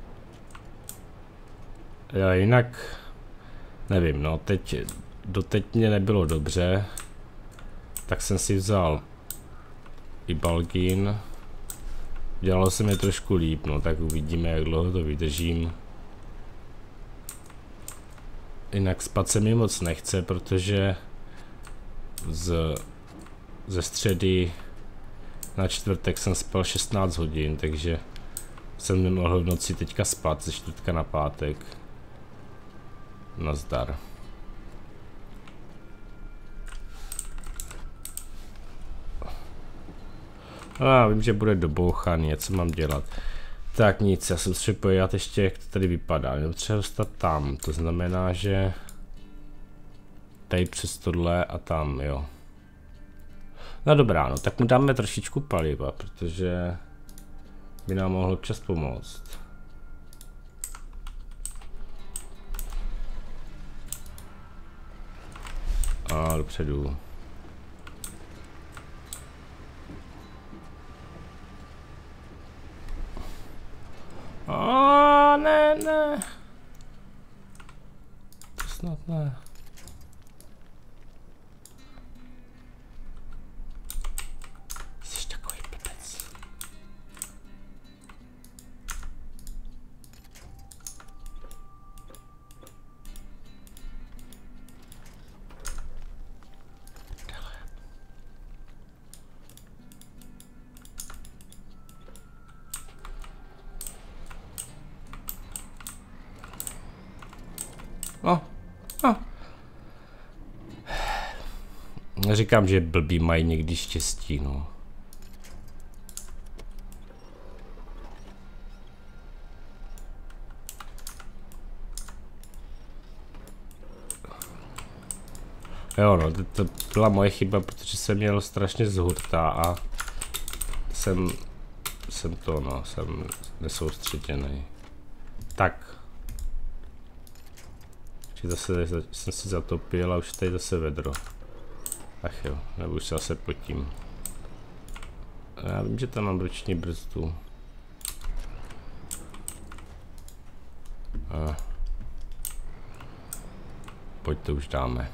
Já jinak nevím, no, doteď mě nebylo dobře, tak jsem si vzal Ibalgin, dělalo se mi trošku líp, no, tak uvidíme, jak dlouho to vydržím. Jinak spát se mi moc nechce, protože ze středy na čtvrtek jsem spal 16 hodin, takže jsem nemohl v noci teďka spát, ze čtvrtka na pátek. Nazdar. Já vím, že bude dobouchaný, co mám dělat. Tak nic, já jsem třeba pojat ještě, jak to tady vypadá. Jenom třeba dostat tam, to znamená, že tady přes tohle a tam, jo. No dobrá, no tak mu dáme trošičku paliva, protože by nám mohlo čas pomoct. A dopředu. A ne, ne. To snad ne. Jsi takový blbec. Říkám, že blbí mají někdy štěstí, no. Jo, no, to byla moje chyba, protože jsem měl strašně z hurta a jsem nesoustředěný. Tak. Zase jsem si zatopil a už tady zase vedro. Ach jo, nebo už se zase potím. Já vím, že tam mám ruční brzdu. Pojď, to už dáme.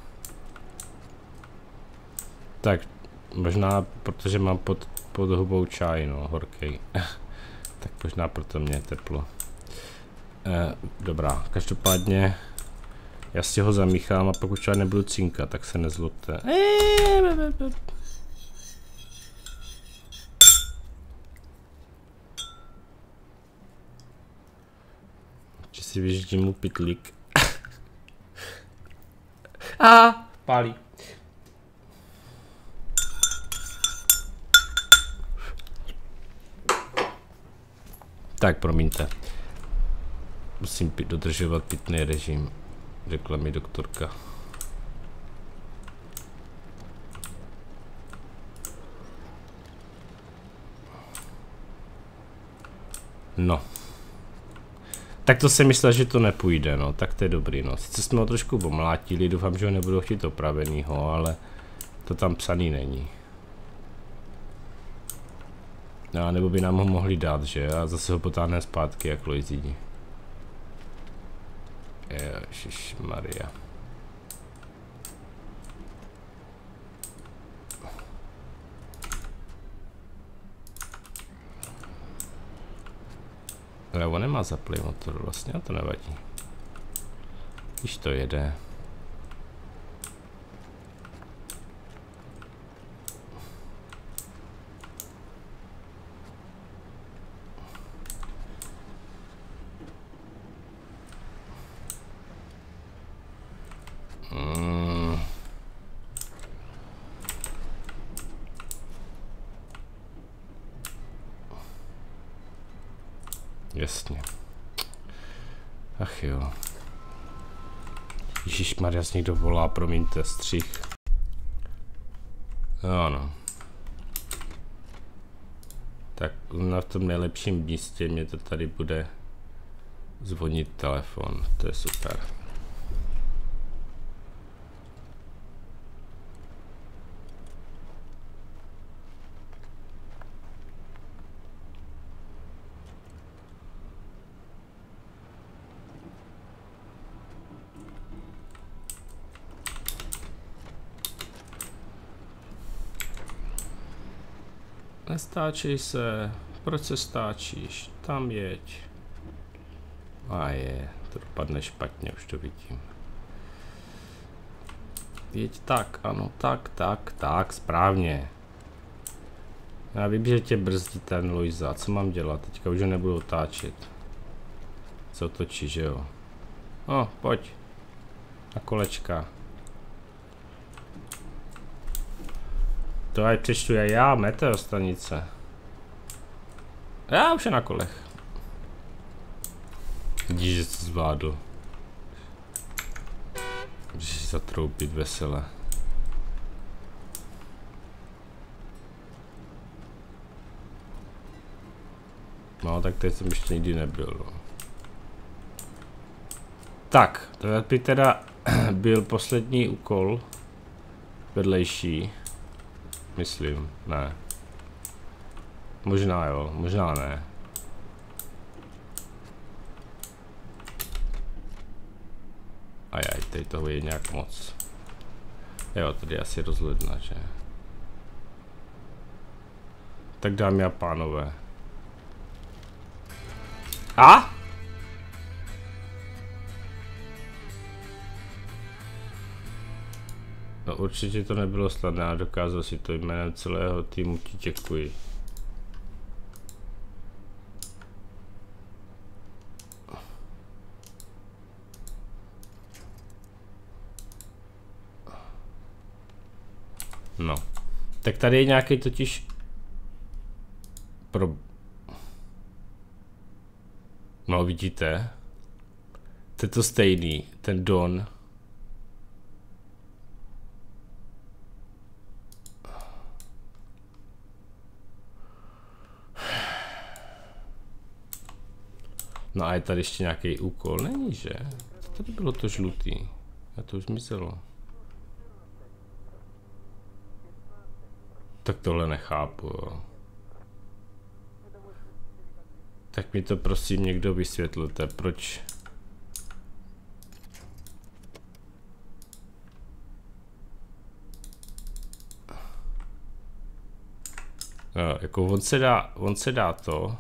Tak, možná, protože mám pod hubou čaj, no, horkej. Tak možná proto mě je teplo. Dobrá, každopádně já si ho zamíchám a pokud čaj nebudu cinkat, tak se nezlobte. Či si vyždím mu pytlík. Pálí. Tak, promiňte. Musím dodržovat pitný režim, řekla mi doktorka. No. Tak to jsem myslel, že to nepůjde, no, tak to je dobrý, no. Sice jsme ho trošku omlátili, doufám, že ho nebudu chtít opravenýho, ale to tam psaný není. No, nebo by nám ho mohli dát, že? A zase ho potáhne zpátky, jak Loizidi. Ježišmarja. Ale on nemá zaplý motor vlastně, a to nevadí. Když to jede. Jasně. Ach jo. Ježišmarja, někdo volá, promiňte, střih. Ano. Tak na tom nejlepším místě mě to tady bude zvonit telefon, to je super. Nestáčej se, proč se stáčíš, tam jeď. A je, to dopadne špatně, už to vidím. Jeď tak, ano, tak, správně. Já vím, že tě brzdí ten Loiza, co mám dělat, teďka už ho nebudu otáčet. Co točí, že jo? No, pojď. Na kolečka. To aj přečtu já, meteostanice. Já už je na kolech. Vidíš, že to zvládl. Můžeš si zatroupit vesele. No, tak teď jsem ještě nikdy nebyl. No. Tak, to by teda byl poslední úkol. Vedlejší. Myslím, ne. Možná jo, možná ne. Ajaj, tady toho je nějak moc. Jo, tady asi rozhledna, že? Tak dámy a pánové. A? No určitě to nebylo snadné, a dokázal si to jménem celého týmu, ti děkuji. No, tak tady je nějaký totiž no vidíte, to je to stejný, ten Don. No a je tady ještě nějaký úkol, není, že? Tady bylo to žlutý, a to už zmizelo. Tak tohle nechápu, jo. Tak mi to prosím někdo vysvětlete, proč No, jako on se dá to.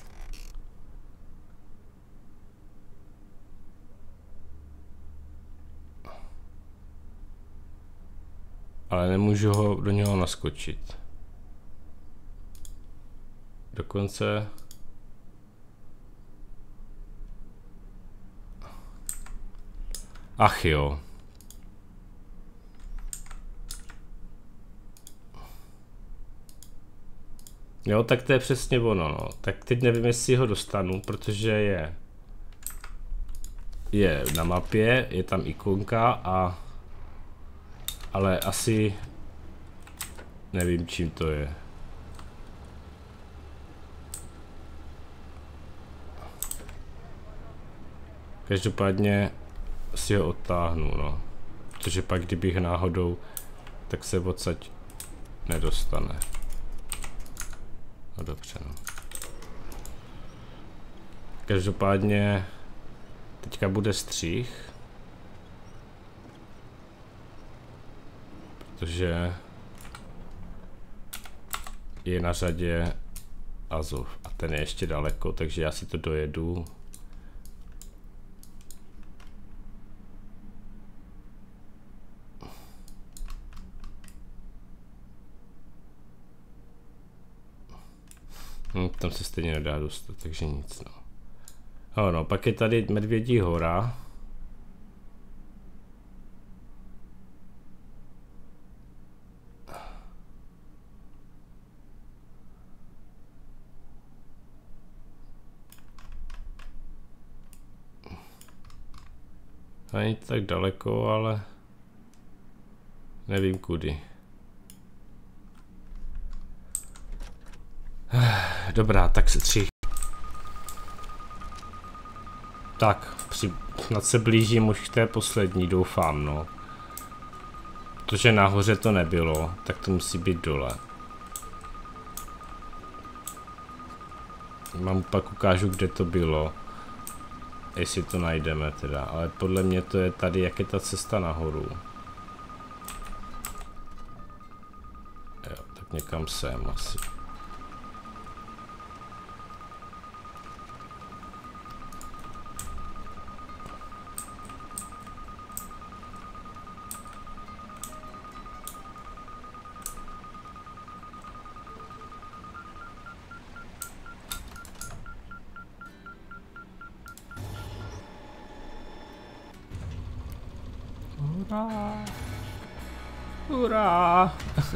Ale nemůžu ho do něho naskočit. Dokonce... Ach jo. Jo, tak to je přesně ono, no. Tak teď nevím, jestli ho dostanu, protože je na mapě, je tam ikonka a... Ale asi... Nevím, čím to je. Každopádně si ho odtáhnu, no. Protože pak, kdybych náhodou, tak se odsaď nedostane. No dobře, no. Každopádně teďka bude střih. Protože je na řadě Azov a ten je ještě daleko, takže já si to dojedu. Tam se stejně nedá dostat, takže nic, no. No, pak je tady Medvědí hora. Není tak daleko, ale nevím kudy. Dobrá, tak se střih. Tak, snad se blížím už k té poslední, doufám, no. Protože nahoře to nebylo, tak to musí být dole. Vám pak ukážu, kde to bylo. Jestli to najdeme teda, ale podle mě to je tady, jak je ta cesta nahoru. Jo, tak někam sem asi. Hurá! Hurá!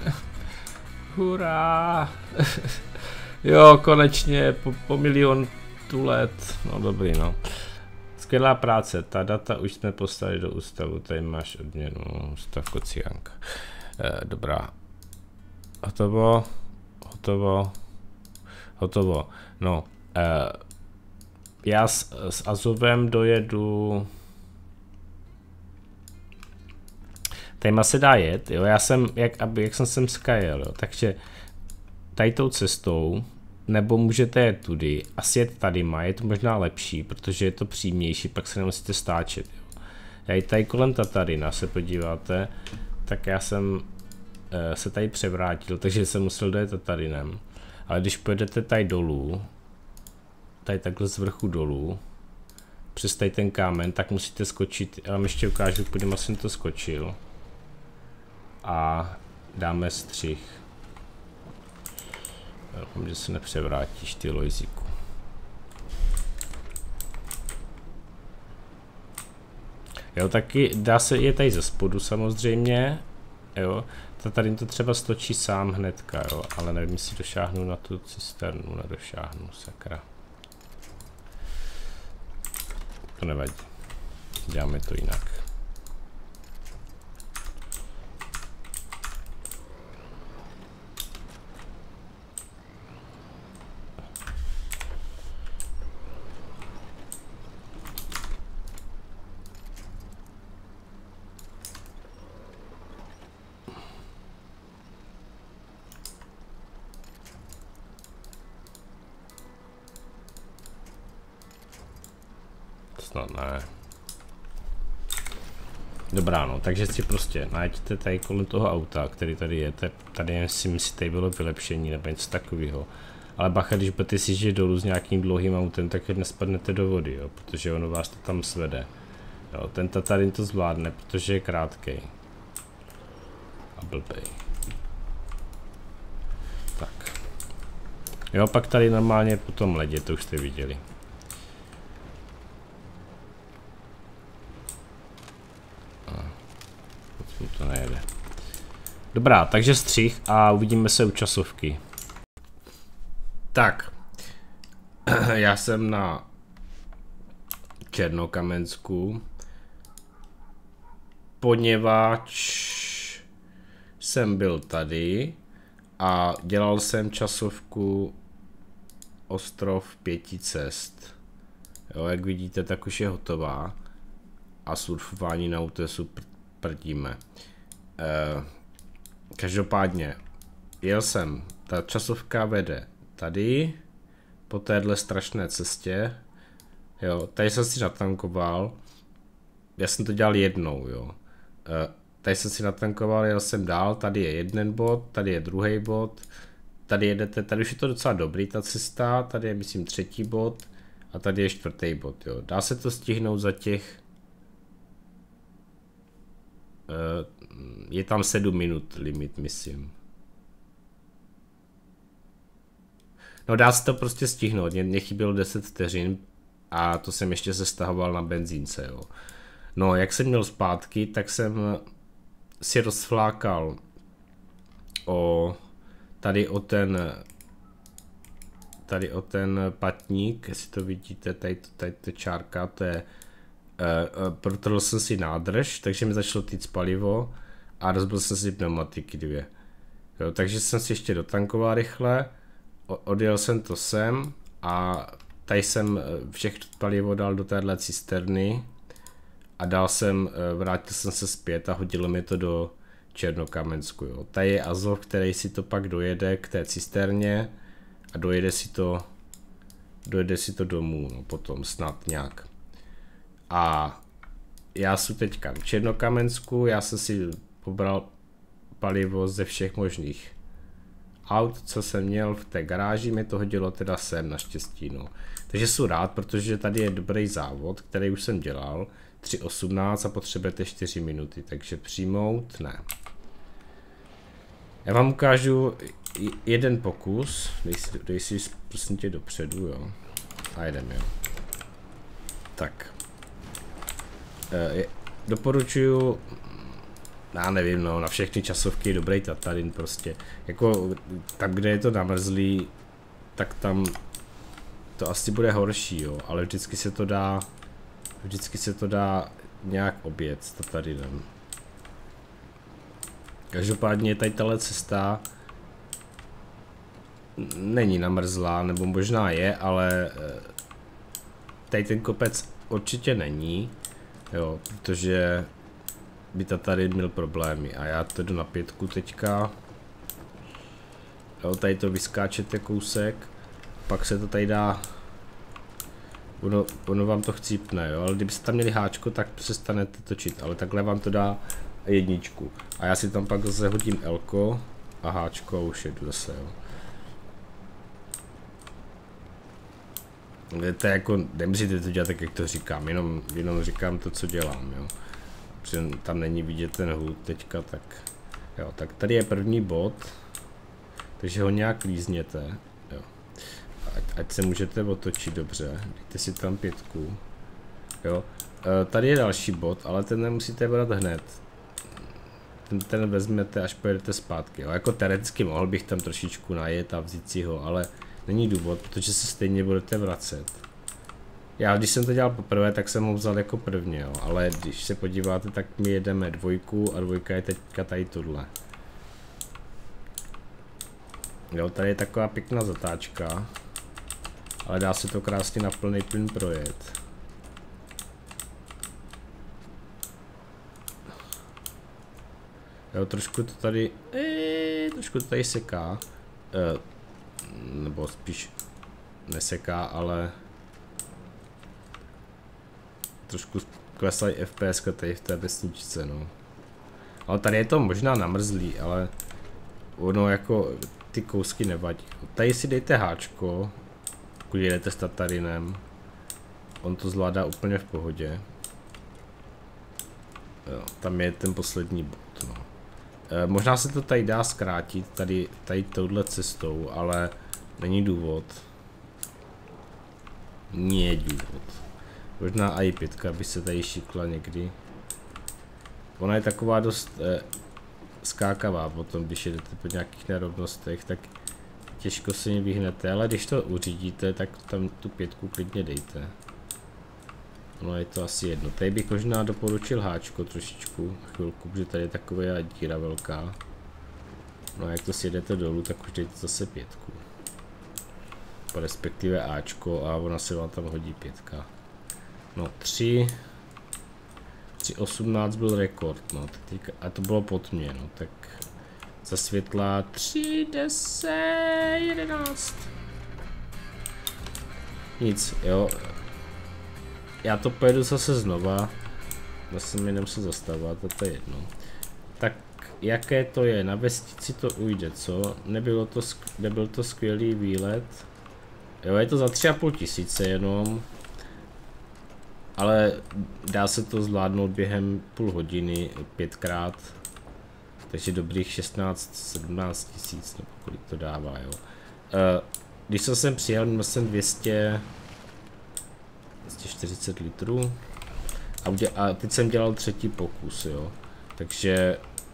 Hurá! Jo, konečně po milion let. No dobrý, no. Skvělá práce, ta data už jsme poslali do ústavu, tady máš odměnu, ústav Kociánka. Dobrá. Hotovo, hotovo, hotovo. No, já s Azovem dojedu... Tady se dá jet, jo, já jsem, jak jsem sem skajel, jo, takže tady tou cestou, nebo můžete jet tudy, asi jet tady je to možná lepší, protože je to přímější, pak se nemusíte stáčet, jo. Tady kolem Tatarina se podíváte, tak já jsem se tady převrátil, takže jsem musel dojet Tatarinem, ale když pojedete tady dolů, tady takhle z vrchu dolů, přes tady ten kámen, tak musíte skočit, já vám ještě ukážu, kudy jsem to skočil. A dáme střih. Doufám, že se nepřevrátíš, ty Lojzíku. Jo, taky dá se je tady ze spodu samozřejmě. Jo, tady to třeba stočí sám hnedka, jo, ale nevím, jestli došáhnu na tu cisternu, nedošáhnu, sakra. To nevadí. Děláme to jinak. Snad ne. Dobrá, no, takže si prostě najeďte tady kolem toho auta, který tady je, tady si myslíte, tady bylo vylepšení nebo něco takového. Ale bacha, když budete si žít dolů s nějakým dlouhým autem, tak nespadnete do vody, jo, protože ono vás to tam svede. Jo, ten Tatarin to zvládne, protože je krátkej. A blbej. Tak. Jo, pak tady normálně po tom ledě, to už jste viděli. To nejede. Dobrá, takže střih a uvidíme se u časovky. Tak. Já jsem na Černokamensku, poněvadž jsem byl tady a dělal jsem časovku Ostrov 5 cest. Jo, jak vidíte, tak už je hotová a surfování na UTSu prdíme. Každopádně jel jsem, ta časovka vede tady po téhle strašné cestě. Jo, tady jsem si natankoval, já jsem to dělal jednou, jo. Tady jsem si natankoval, jel jsem dál, tady je jeden bod, tady je druhý bod, tady jedete, tady už je to docela dobrý ta cesta, tady je myslím třetí bod a tady je čtvrtý bod, jo. Dá se to stihnout za těch, je tam 7 minut limit, myslím. No dá se to prostě stihnout, mě chybělo 10 vteřin a to jsem ještě se stahoval na benzínce, jo. No, jak jsem měl zpátky, tak jsem si rozflákal tady o ten patník, jestli to vidíte, tady ta čárka, to je, protrhl jsem si nádrž, takže mi začalo týct palivo a rozbil jsem si pneumatiky 2. Jo, takže jsem si ještě dotankoval rychle, odjel jsem to sem a tady jsem všechno palivo dal do téhle cisterny a vrátil jsem se zpět a hodilo mi to do Černokamensku. Jo. Tady je Azov, který si to pak dojede k té cisterně a dojede si to domů, no, potom snad nějak. A já jsem teďka v Černokamensku, já jsem si pobral palivo ze všech možných aut, co jsem měl v té garáži, mi to hodilo teda sem naštěstí, no. Takže jsem rád, protože tady je dobrý závod, který už jsem dělal, 3.18 a potřebujete 4 minuty, takže přijmout, ne. Já vám ukážu jeden pokus, dej si prosím tě dopředu, jo. A jedem, jo. Tak. Doporučuju, já nevím, no, na všechny časovky dobrý Tatarin prostě. Jako tam, kde je to namrzlý, tak tam to asi bude horší, jo, ale vždycky se to dá nějak objet s Tatarinem. Každopádně tady tahle cesta není namrzlá, nebo možná je, ale tady ten kopec určitě není, jo, protože by Tatarin měl problémy a já to jdu na 5 teďka. Jo, tady to vyskáčete kousek, pak se to tady dá, ono vám to chcípne, jo, ale kdybyste tam měli háčko, tak přestanete točit, ale takhle vám to dá jedničku. A já si tam pak zase hodím L-ko a háčko a už jedu zase, jo. To je jako, nemusíte to dělat tak, jak to říkám, jenom říkám to, co dělám, jo. Protože tam není vidět ten HUD teďka, tak jo, tak tady je první bod, takže ho nějak lízněte, jo. Ať se můžete otočit dobře, dejte si tam 5, jo. Tady je další bod, ale ten nemusíte brát hned. Ten vezmete, až pojedete zpátky, jo. Jako teoreticky mohl bych tam trošičku najet a vzít si ho, ale není důvod, protože se stejně budete vracet. Já když jsem to dělal poprvé, tak jsem ho vzal jako první, jo, ale když se podíváte, tak my jedeme 2 a 2 je teďka tady tohle. Jo, tady je taková pěkná zatáčka, ale dá se to krásně na plný plyn projet. Jo, trošku to tady seká, nebo spíš neseká, ale trošku klesají FPS tady v té vesničce, no. Ale tady je to možná namrzlý, ale ono jako ty kousky nevadí. Tady si dejte háčko, pokud jedete s Tatarinem. On to zvládá úplně v pohodě. Jo, tam je ten poslední bod, no. Možná se to tady dá zkrátit, tady touhle cestou, ale není důvod. Nie důvod. Možná i5 by se tady šikla někdy. Ona je taková dost skákavá potom, když jedete po nějakých nerovnostech, tak těžko se jim vyhnete, ale když to uřídíte, tak tam tu 5 klidně dejte. No je to asi jedno. Tady bych možná doporučil háčko trošičku, chvilku, protože tady je taková díra velká. No a jak to sjedete dolů, tak už dejte zase 5. Respektive Ačko a ona se vám tam hodí 5. No 3.18 byl rekord, no teďka, a to bylo pod mě, no tak za světla 3.10.11. Nic, jo. Já to pojedu zase znova. Zase mi nemusím zastavovat, to je jedno. Tak jaké to je? Na vesnici to ujde, co? Nebyl to skvělý výlet. Jo, je to za 3,5 tisíce jenom. Ale dá se to zvládnout během půl hodiny 5krát. Takže dobrých 16-17 tisíc, nebo kolik to dává, jo. Když jsem sem přijel, měl jsem 240 litrů. A teď jsem dělal 3. pokus, jo. Takže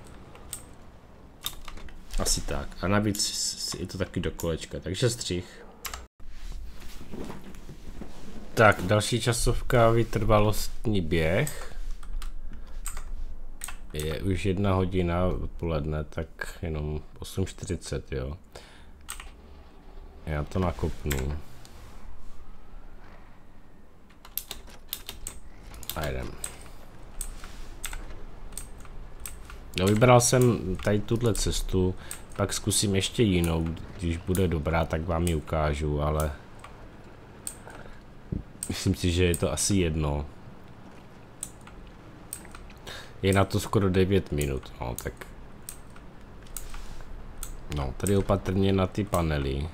asi tak. A navíc je to taky do kolečka, takže střih. Tak, další časovka, vytrvalostní běh. Je už 1 hodina odpoledne, tak jenom 8:40, jo. Já to nakopnu. A jdem. No, vybral jsem tady tuhle cestu, pak zkusím ještě jinou, když bude dobrá, tak vám ji ukážu, ale myslím si, že je to asi jedno. Je na to skoro 9 minut, no tak. No, tady opatrně na ty panely.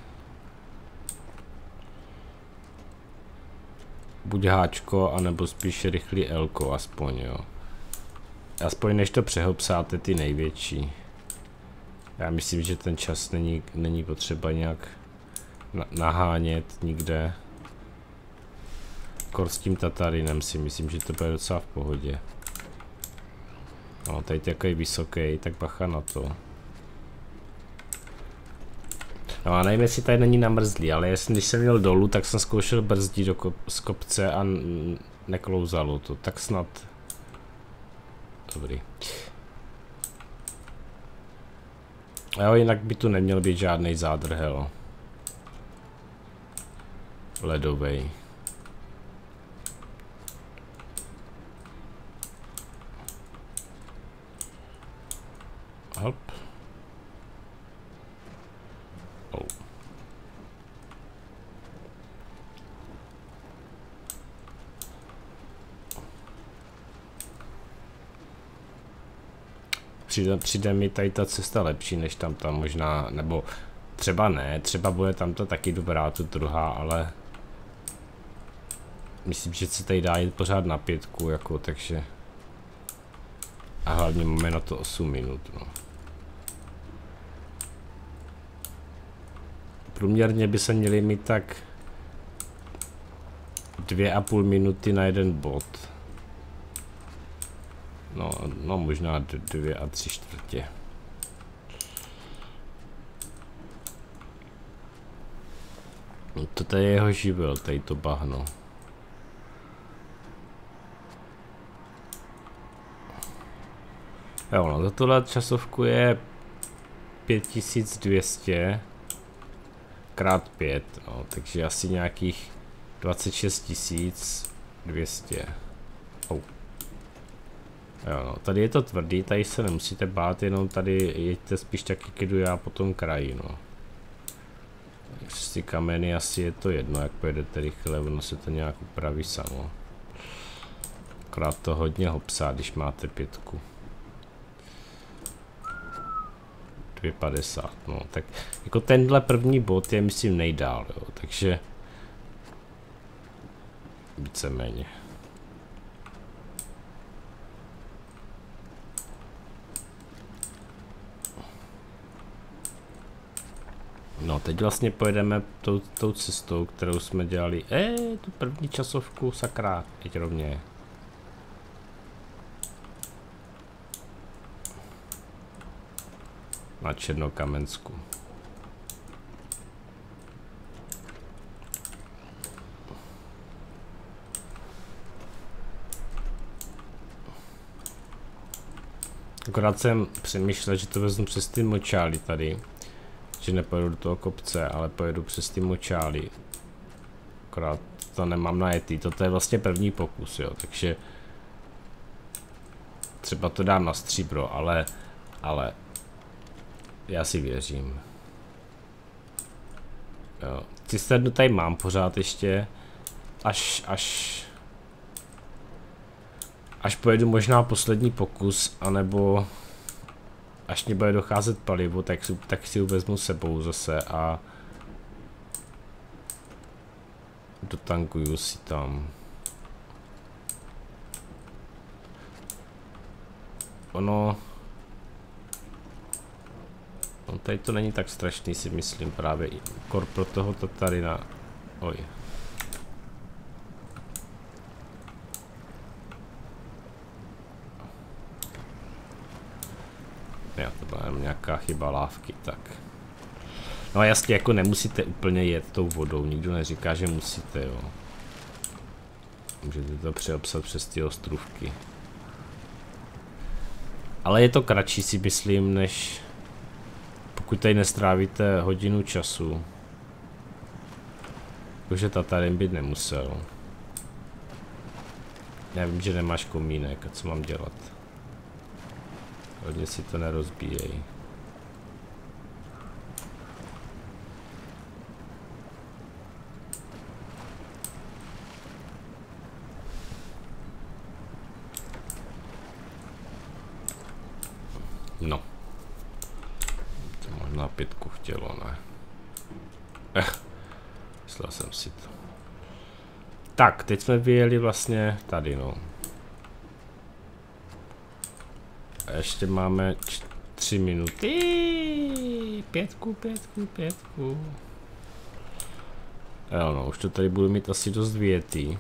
Buď háčko, anebo spíš rychlý L-ko aspoň, jo. Aspoň než to přehopsáte ty největší. Já myslím, že ten čas není potřeba nějak nahánět nikde. Kor s tím Tatarinem si myslím, že to bude docela v pohodě. No, tady takový vysoký, tak bacha na to. No a nevím, jestli tady není namrzlý, ale když jsem měl dolů, tak jsem zkoušel brzdit z kopce a neklouzalo to, tak snad. Dobrý. A jo, jinak by tu neměl být žádný zádrhel. Ledovej. Hop. Oh. Přijde mi tady ta cesta lepší než tam možná, nebo třeba ne, třeba bude tam to taky dobrá, tu druhá, ale myslím, že se tady dá jít pořád na 5, jako, takže a hlavně máme na to 8 minut, no. Průměrně by se měli mít tak 2,5 minuty na jeden bod. No možná 2 3/4. No to je jeho živel, tady to bahno. Jo, no za tuhle časovku je 5200 krát 5, no, takže asi nějakých 26 200. Oh. Jo, no, tady je to tvrdý, tady se nemusíte bát, jenom tady jeďte spíš tak, jak jdu já po tom kraji, no. Ty kameny asi je to jedno, jak pojedete rychle, ono se to nějak upraví samo. Akorát to hodně hopsá, když máte 5. 2,50, no, tak jako tenhle první bod je myslím nejdál, jo, takže víceméně. No, teď vlastně pojedeme tou cestou, kterou jsme dělali. Tu první časovku, sakra, teď rovně. Na Černokamensku. Akorát jsem přemýšlel, že to vezmu přes ty močály tady. Že nepojedu do toho kopce, ale pojedu přes ty močály. Akorát to nemám najetý. Toto je vlastně první pokus, jo, takže třeba to dám na stříbro, ale já si věřím. Jo. Cisternu tady mám pořád ještě, až pojedu možná poslední pokus, anebo až mě bude docházet palivo, tak si ho vezmu sebou zase a dotankuju si tam. Ono tady to není tak strašný, si myslím, právě i kor pro toho Tatarina. Oj. Jo, to byla jenom nějaká chyba lávky, tak. No jasně, jako nemusíte úplně jet tou vodou, nikdo neříká, že musíte, jo. Můžete to přeobsat přes ty ostrůvky. Ale je to kratší, si myslím, než pokud tady nestrávíte hodinu času. Jakože Tatarin být nemusel. Já vím, že nemáš komínek, a co mám dělat? Hodně si to nerozbíjej. No. To možná 5 chtělo, ne? Myslel jsem si to. Tak, teď jsme vyjeli vlastně tady, no. A ještě máme 3 minuty. 5. Jo, no, už to tady budu mít asi dost větý.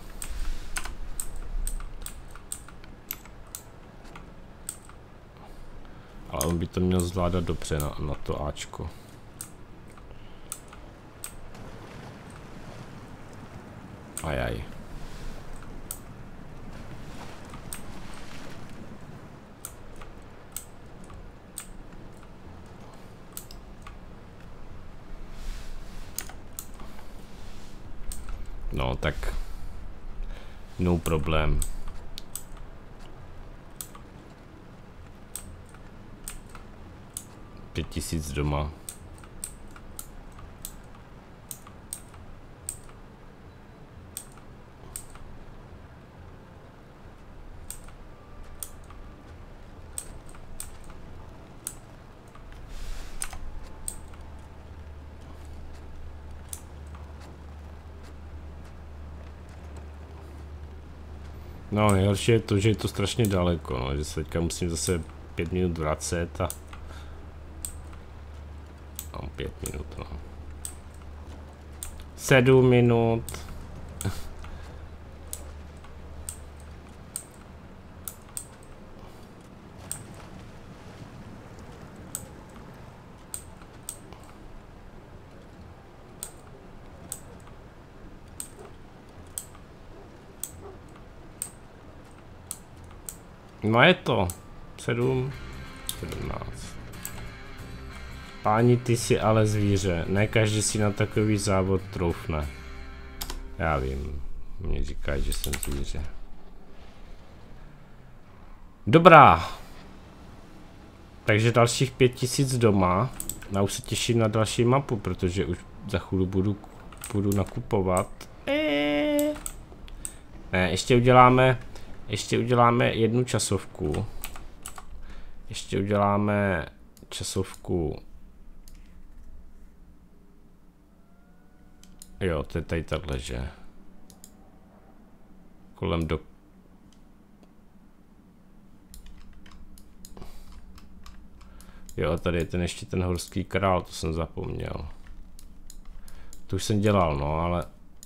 Ale on by to měl zvládat dobře na to Ačko. Ajaj. No, tak no problém. $5000 doma. No, nejhorší je to, že je to strašně daleko, no, že se teďka musím zase 5 minut vracet a... Mám 5 minut, no. 7 minut. No je to 7, 17. Páni, ty jsi ale zvíře, ne každý si na takový závod troufne. Já vím, mě říkají, že jsem zvíře. Dobrá. Takže dalších 5000 doma. Já už se těším na další mapu, protože už za chvíli budu nakupovat. Ne, ještě uděláme Ještě uděláme jednu časovku. Jo, to je tady tahle, že? Kolem do... Jo, tady je ten ještě ten horský král, to jsem zapomněl. To už jsem dělal, no, ale...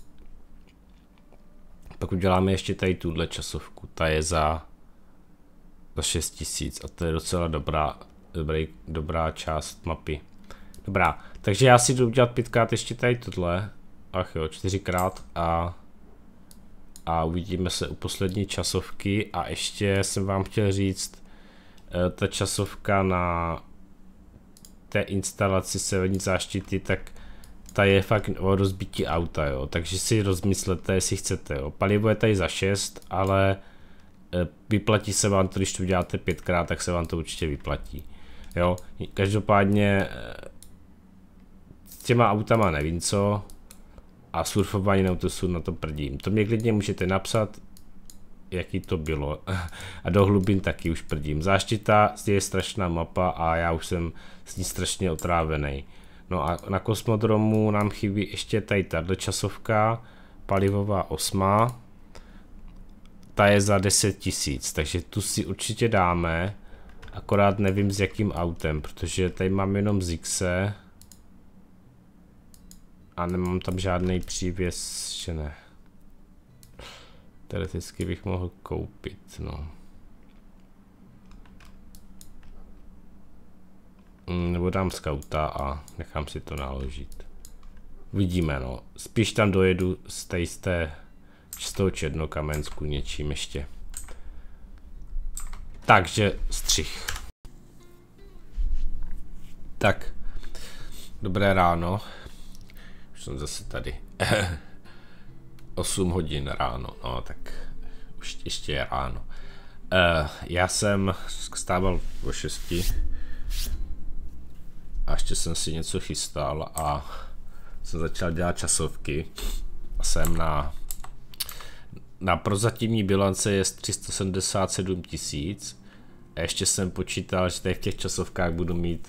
Pak uděláme ještě tady tuhle časovku, ta je za 6000 a to je docela dobrá část mapy. Dobrá, takže já si jdu udělat 5krát ještě tady tohle. Ach jo, 4krát a uvidíme se u poslední časovky a ještě jsem vám chtěl říct, ta časovka na té instalaci severní záštity, tak ta je fakt o rozbití auta, jo, takže si rozmyslete, jestli chcete, jo. Palivo je tady za 6, ale vyplatí se vám to, když to uděláte 5krát, tak se vám to určitě vyplatí, jo. Každopádně s těma autama nevím co a surfování na autosu na to prdím. To mě klidně můžete napsat, jaký to bylo a do hlubin taky už prdím. Záštita je strašná mapa a já už jsem s ní strašně otrávený. No a na kosmodromu nám chybí ještě tady tato časovka, palivová 8. Ta je za 10 000, takže tu si určitě dáme, akorát nevím s jakým autem, protože tady mám jenom Zixe a nemám tam žádný přívěs, že ne. Teoreticky bych mohl koupit, no. Nebo dám skauta a nechám si to naložit. Vidíme, no. Spíš tam dojedu z toho Černokamensku něčím ještě. Takže střih. Tak. Dobré ráno. Už jsem zase tady. 8 hodin ráno, no tak už ještě je ráno. Já jsem stával o 6 a ještě jsem si něco chystal a jsem začal dělat časovky a jsem na prozatímní bilance je 377 000 a ještě jsem počítal, že tady v těch časovkách budu mít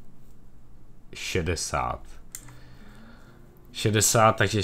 60, takže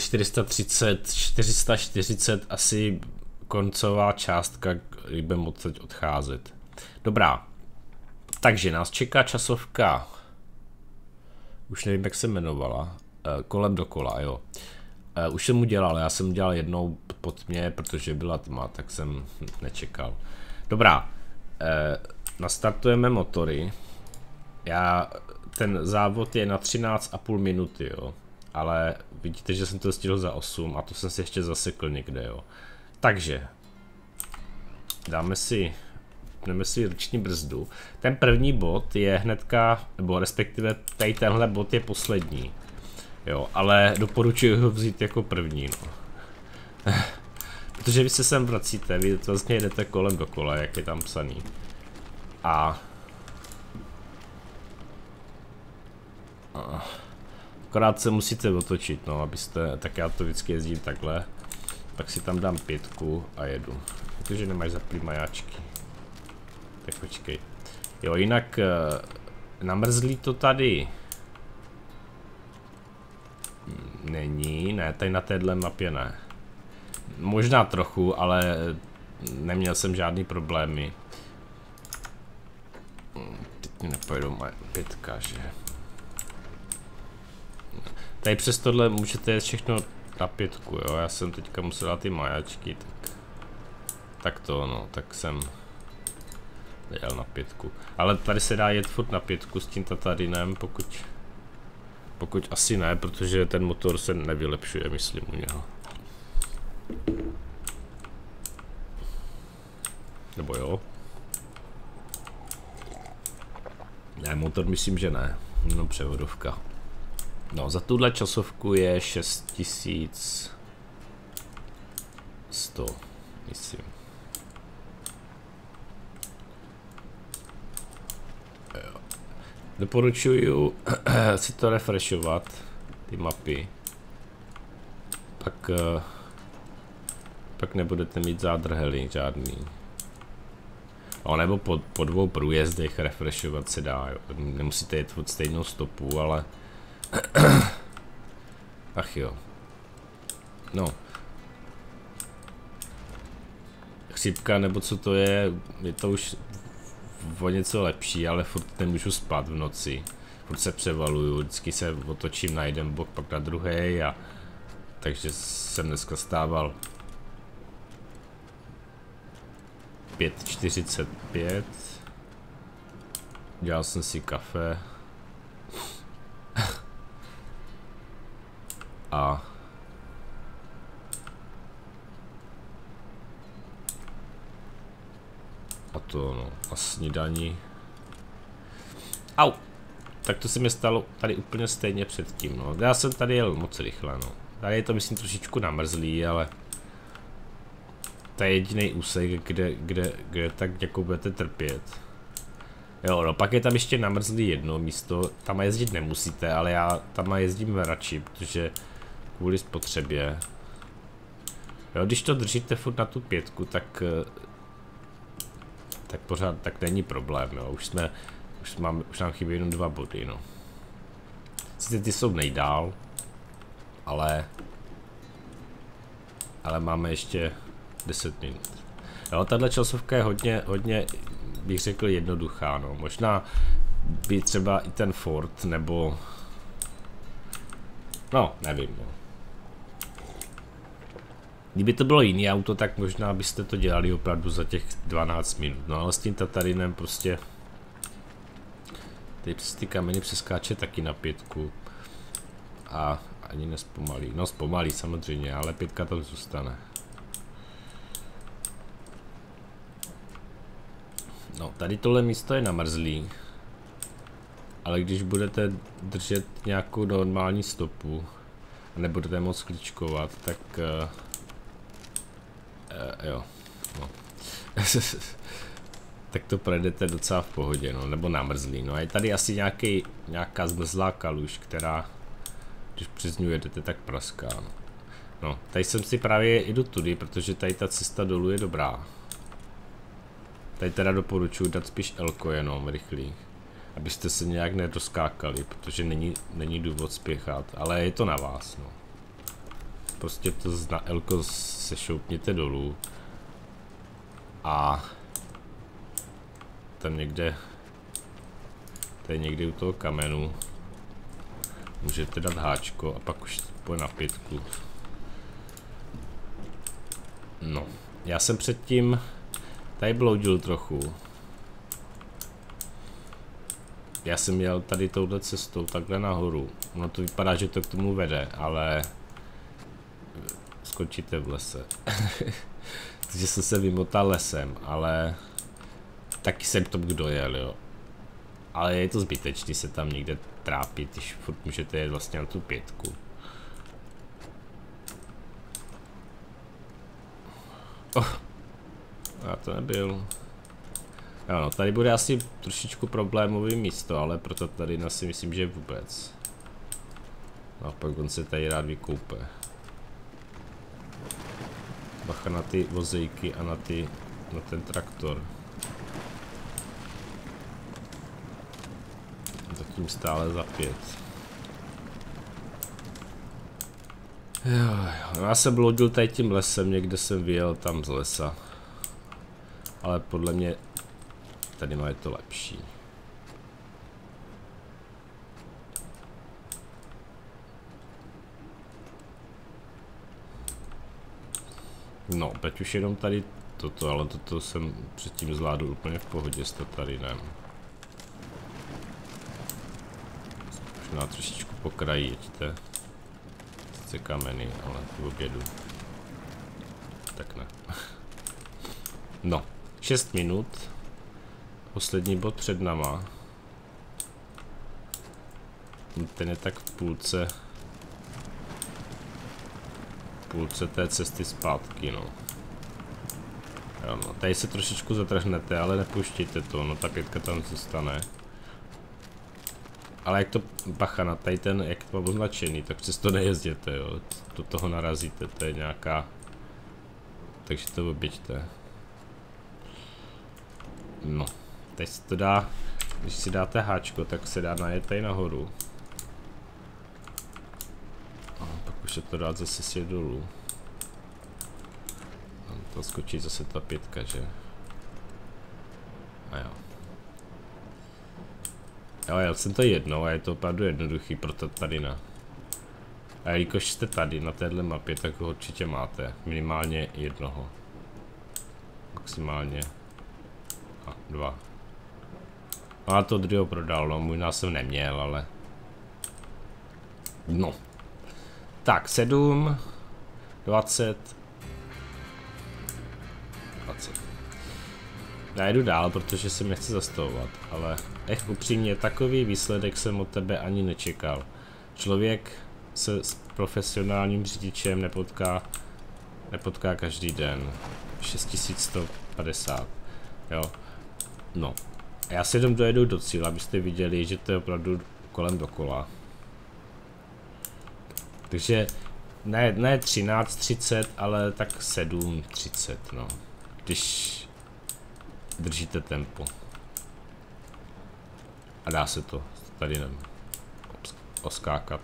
440 asi koncová částka, kdy budeme odsaď odcházet. Dobrá, takže nás čeká časovka, už nevím, jak se jmenovala, kolem dokola, jo. Už jsem udělal, já jsem udělal jednou pod mě, protože byla tma, tak jsem nečekal. Dobrá, nastartujeme motory, ten závod je na 13,5 minuty, jo. Ale vidíte, že jsem to stihl za 8 a to jsem si ještě zasekl někde, jo. Takže pneme si ruční brzdu. Ten první bod je hnedka, nebo respektive tady tenhle bod je poslední. Jo, ale doporučuji ho vzít jako první, no. Protože vy se sem vracíte, vy vlastně jdete kolem dokola, jak je tam psaný. Akorát se musíte otočit, no, abyste, tak já to vždycky jezdím takhle. Pak si tam dám 5 a jedu. Protože nemáš zaplý majáčky. Tak počkej. Jo, jinak namrzlý to tady není, ne, tady na téhle mapě ne. Možná trochu, ale neměl jsem žádný problémy. Teď mi nepojedou moje 5, že? Tady přes tohle můžete jet všechno na 5, jo, já jsem teďka musel dát ty majačky, tak to no, tak jsem jel na 5. Ale tady se dá jet furt na 5 s tím Tatarinem, pokud asi ne, protože ten motor se nevylepšuje, myslím, u něho. Nebo jo? Ne, motor myslím, že ne, no převodovka. No, za tuhle časovku je 6100, myslím. Jo. Doporučuju si to refreshovat, ty mapy. Pak pak nebudete mít zádrhely žádný. No, nebo po 2 průjezdech refreshovat se dá, jo. Nemusíte jet od stejnou stopu, ale... Ach jo. No. Chřipka, nebo co to je to už o něco lepší, ale furt nemůžu spát v noci. Furt se převaluju, vždycky se otočím na jeden bok, pak na druhý a... Takže jsem dneska stával 5:45. Dělal jsem si kafe. A to no, a snídaní. Au! Tak to se mi stalo tady úplně stejně předtím, no. Já jsem tady jel moc rychle, no. Tady je to myslím trošičku namrzlý, ale to je jediný úsek, kde tak jako budete trpět. Jo, no pak je tam ještě namrzlý jedno místo, tam jezdit nemusíte, ale já tam jezdím radši, protože kvůli spotřebě. Jo, když to držíte furt na tu 5, tak pořád tak není problém, jo. Už nám chybí jenom 2 body, no. Sice ty jsou nejdál, ale máme ještě 10 minut. Jo, tahle časovka je hodně, bych řekl, jednoduchá, no. Možná by třeba i ten Ford, nebo... No, nevím, no. Kdyby to bylo jiný auto, tak možná byste to dělali opravdu za těch 12 minut, no ale s tím Tatarinem prostě... Tady přes ty kameny přeskáče taky na 5. A ani nespomalí, no zpomalí samozřejmě, ale 5 tam zůstane. No, tady tohle místo je namrzlý. Ale když budete držet nějakou normální stopu a nebudete moc kličkovat, tak jo, no. Tak to projedete docela v pohodě, no, nebo namrzlý, no a je tady asi nějaká zmrzlá kaluž, která, když přes ní jedete, tak praská, no. No, tady jsem si právě jdu tudy, protože tady ta cesta dolů je dobrá. Tady teda doporučuji dát spíš elko jenom rychlý, abyste se nějak nedoskákali, protože není důvod spěchat, ale je to na vás, no. Prostě to na elko se šoupněte dolů a tam někde, tady někdy u toho kamenu můžete dát háčko a pak už pojď na 5. No, já jsem předtím tady bloudil trochu. Já jsem jel tady touhle cestou takhle nahoru. Ono to vypadá, že to k tomu vede, ale skočíte v lese. Takže jsem se vymotal lesem, ale taky jsem to kdo jel, jo. Ale je to zbytečný se tam někde trápit, když furt můžete jet vlastně na tu 5. Oh, já to nebyl. Jo, no, tady bude asi trošičku problémový místo, ale proto tady si myslím, že vůbec. No a pak on se tady rád vykoupe. Bacha na ty vozejky a na ten traktor. Zatím stále za 5. Jo, já jsem bloudil tady tím lesem, někde jsem vyjel tam z lesa. Ale podle mě tady je to lepší. No, teď už jenom tady toto, ale toto jsem předtím zvládl úplně v pohodě s Tatarinem. Možná trošičku po kraji jeďte. Sice kameny, ale v obědu. Tak ne. No, 6 minut. Poslední bod před náma. Ten je tak v půlce té cesty zpátky, no. Jo, no. Tady se trošičku zatrhnete, ale nepouštějte to, no ta 5 tam zůstane. Ale jak to bacha na tady ten, jak to má označený, tak přesto nejezděte, jo. Do toho narazíte, to je nějaká takže to oběďte. No, teď se to dá, když si dáte háčko, tak se dá najet tady nahoru. A pak už se to dá zase sjet dolů. A to skočí zase ta 5, že? A jo. Jo, jel jsem to jednou a je to opravdu jednoduchý pro to tady na. A jelikož jste tady na téhle mapě, tak ho určitě máte. Minimálně jednoho. Maximálně. A 2. No a to druhého prodal, no možná jsem neměl, ale. No. Tak, 7. 20. 20. Já jdu dál, protože se mě chci zastavovat, ale upřímně, takový výsledek jsem od tebe ani nečekal. Člověk se s profesionálním řidičem nepotká každý den. 6150, jo. No, já si jenom dojedu do cíle, abyste viděli, že to je opravdu kolem dokola. Takže ne 13:30, ale tak 7:30, no. Když držíte tempo. A dá se to tady nem oskákat.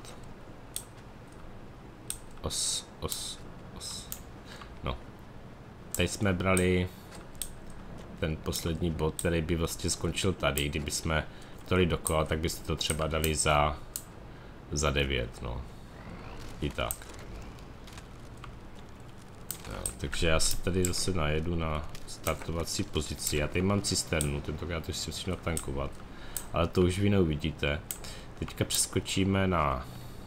No. Teď jsme brali ten poslední bod, který by vlastně skončil tady. Kdyby jsme to dali dokola, tak byste to třeba dali za 9, no. I tak. Jo, takže já se tady zase najedu na startovací pozici. Já tady mám cisternu, tentokrát už si musím natankovat. Ale to už vy neuvidíte. Teďka přeskočíme na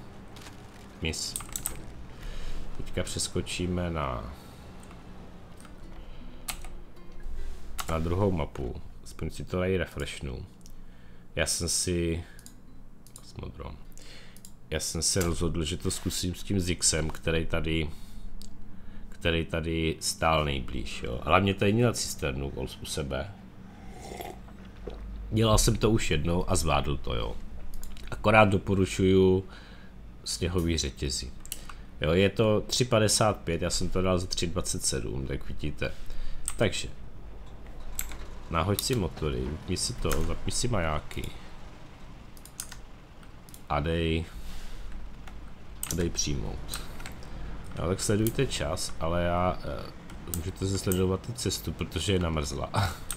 na druhou mapu. Aspoň si to tady refreshnu. Já jsem si rozhodl, že to zkusím s tím Zixem, který tady stál nejblíž, jo. Hlavně tady měl cisternu u sebe. Dělal jsem to už jednou a zvládl to, jo. Akorát doporučuju sněhový řetězy. Jo, je to 3,55, já jsem to dal za 3,27, tak vidíte. Takže nahoď si motory, vypni si to, zapni si majáky. A dej přijmout. Jo, tak sledujte čas, ale můžete se sledovat tu cestu, protože je namrzla.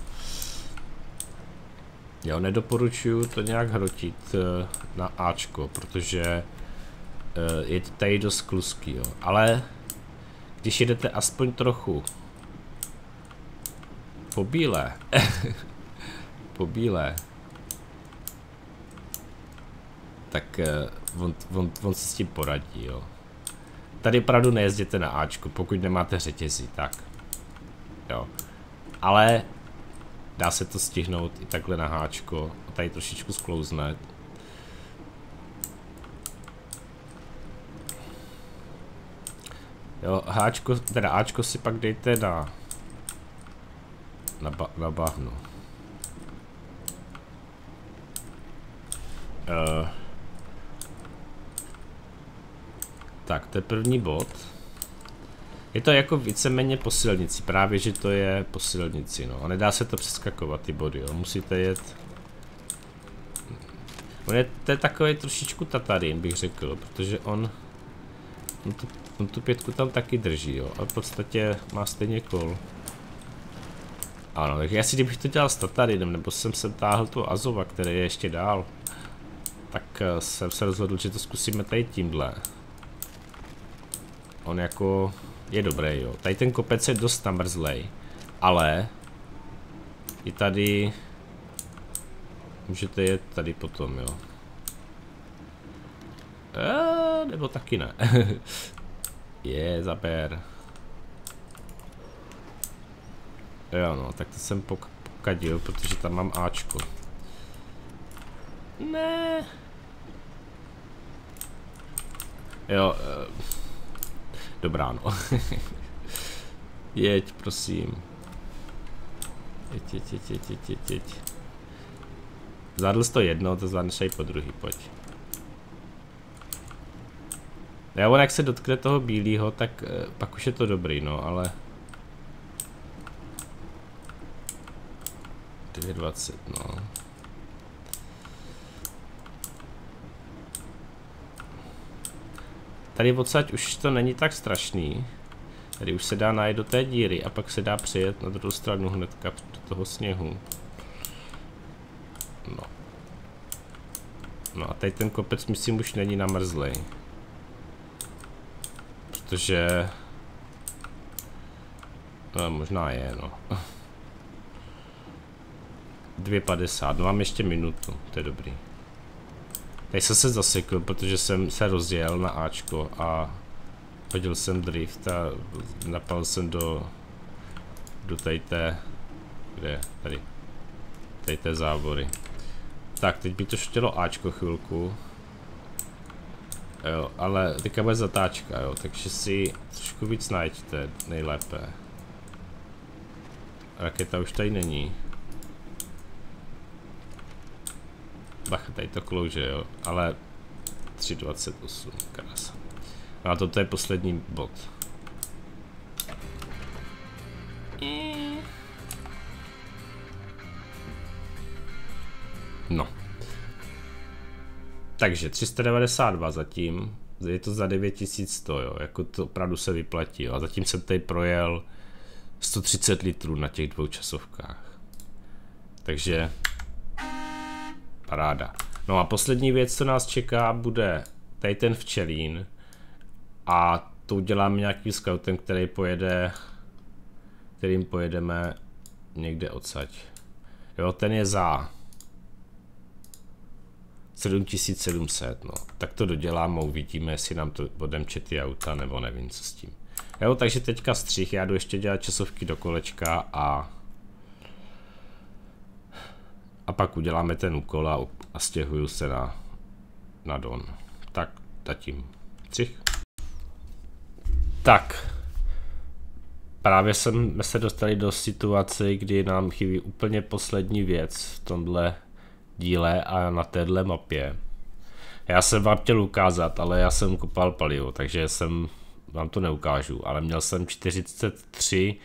Jo, nedoporučuju to nějak hrotit na Ačko, protože je to tady dost kluský, jo. Ale když jedete aspoň trochu po bílé, tak on si s tím poradí, jo. Tady opravdu nejezděte na Ačko, pokud nemáte řetězy, tak. Jo. Ale dá se to stihnout i takhle na háčko. A tady trošičku sklouzne. Jo, Ačko si pak dejte na bahno. Tak, to je první bod. Je to jako víceméně po silnici, právě že to je po silnici, no. A nedá se to přeskakovat, ty body, jo. Musíte jet. To je takový trošičku Tatarin, bych řekl, protože on tu 5 tam taky drží, jo. A v podstatě má stejně kol. Ano, takže já si kdybych to dělal s Tatarinem, nebo jsem sem táhl tu Azova, který je ještě dál, tak jsem se rozhodl, že to zkusíme tady tímhle. On jako je dobrý, jo. Tady ten kopec je dost namrzlej, ale i tady můžete jet tady potom, jo. Nebo taky ne. Je, zaber. Jo, no, tak to jsem pokadil, protože tam mám Ačko. Ne. Jo, dobrá, no. Jeď, prosím. Jeď. Zvládl jsi to jedno, to zvládneš i po druhý, pojď. Jo, on jak se dotkne toho bílého, tak pak už je to dobrý, no, ale 9:20, no. Tady odsaď už to není tak strašný. Tady už se dá najet do té díry a pak se dá přijet na druhou stranu hnedka do toho sněhu. No. No a tady ten kopec myslím už není namrzlej. Protože... No, možná je, no. 2:50, no mám ještě minutu, to je dobrý. Tady jsem se zasekl, protože jsem se rozjel na Ačko a hodil jsem drift a napal jsem do tady té, kde je, tady té závory. Tak, teď by to chtělo Ačko chvilku. Jo, ale teďka bude zatáčka, jo, takže si trošku víc najďte, nejlépe. Raketa už tady není. Bacha, tady to klouže, jo, ale 3:28, krása. No a toto je poslední bod. No. Takže 392 zatím, je to za 9100, jo, jako to opravdu se vyplatí, jo, a zatím jsem tady projel 130 litrů na těch 2 časovkách. Takže paráda. No a poslední věc, co nás čeká, bude tady ten včelín a to uděláme nějakým scoutem, kterým pojedeme někde odsaď. Jo, ten je za 7700, no. Tak to doděláme, uvidíme, jestli nám to odemče ty auta, nebo nevím, co s tím. Jo, takže teďka střih, já jdu ještě dělat časovky do kolečka a pak uděláme ten úkol a stěhuju se na Don. Tak, zatím. Střih. Tak. Právě jsme se dostali do situace, kdy nám chybí úplně poslední věc v tomhle díle a na téhle mapě. Já jsem vám chtěl ukázat, ale já jsem kopal palivo, takže vám to neukážu, ale měl jsem 434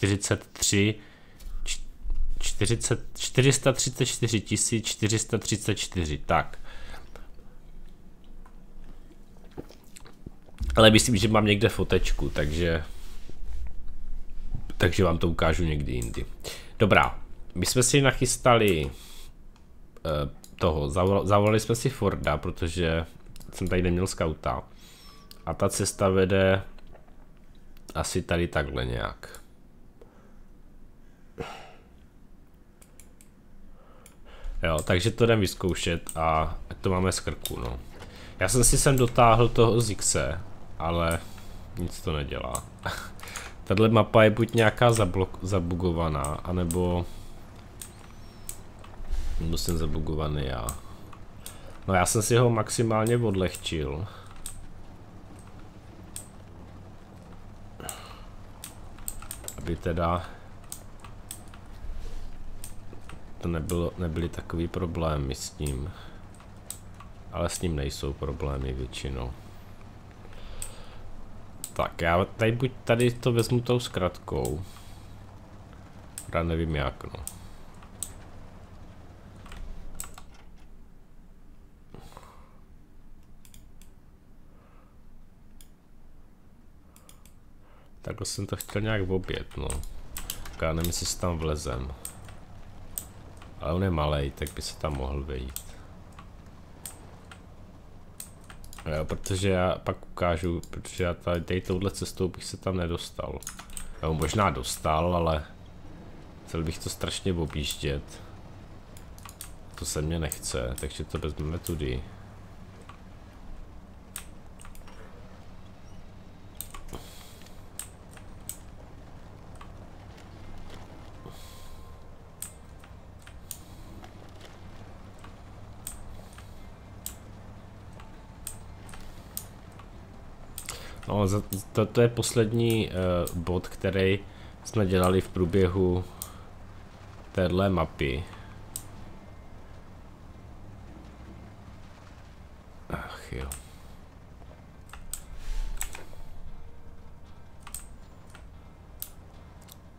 434, tak. Ale myslím, že mám někde fotečku, takže vám to ukážu někdy jindy. Dobrá, my jsme si nachystali zavolali jsme si Forda, protože jsem tady neměl skauta. A ta cesta vede asi tady takhle nějak. Jo, takže to jdem vyzkoušet a to máme z krku, no. Já jsem si sem dotáhl toho Zixe, ale nic to nedělá. Tahle mapa je buď nějaká zabugovaná, anebo jsem zabugovaný já. No já jsem si ho maximálně odlehčil. Aby teda to nebyly takový problémy s ním. Ale s ním nejsou problémy většinou. Tak já tady to vezmu tou zkratkou. Já nevím jak, no. Takhle jsem to chtěl nějak objet, no. Tak já nevím, jestli se tam vlezem. Ale on je malej, tak by se tam mohl vejít. Jo, protože já pak ukážu, protože já tady touhle cestou bych se tam nedostal. Jo, možná dostal, ale chtěl bych to strašně objíždět. To se mně nechce, takže to vezmeme tudy. No, to je poslední bod, který jsme dělali v průběhu téhle mapy. Ach jo.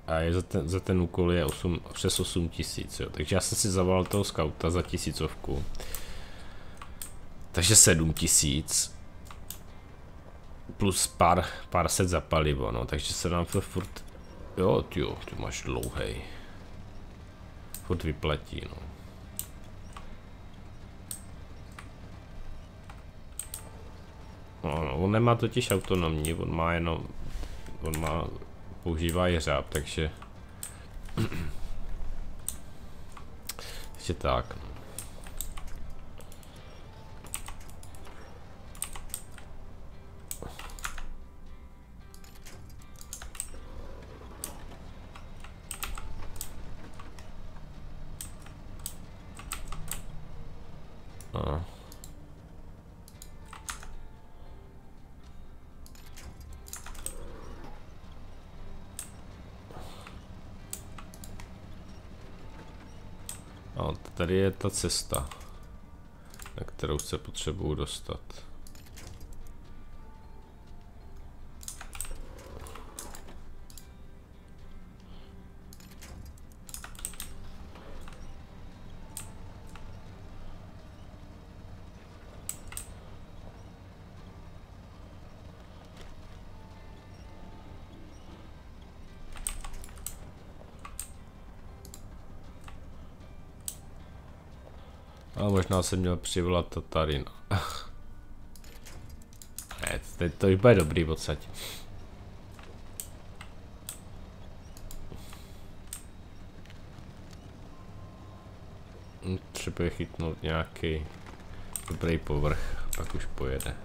A je za ten úkol je přes 8 000, jo. Takže já jsem si zavolal toho skauta za 1000. Takže 7 000. Plus pár set za palivo, no. Takže se nám to furt... Jo, ty máš dlouhej. Furt vyplatí, no. No, on nemá totiž autonomní, on používá jeřáb, takže tak. No. A tady je ta cesta, na kterou se potřebuju dostat. Ale možná jsem měl přivolat Tatarina. Ne, to už bude dobrý odsaď. Třeba chytnout nějaký dobrý povrch, pak už pojede.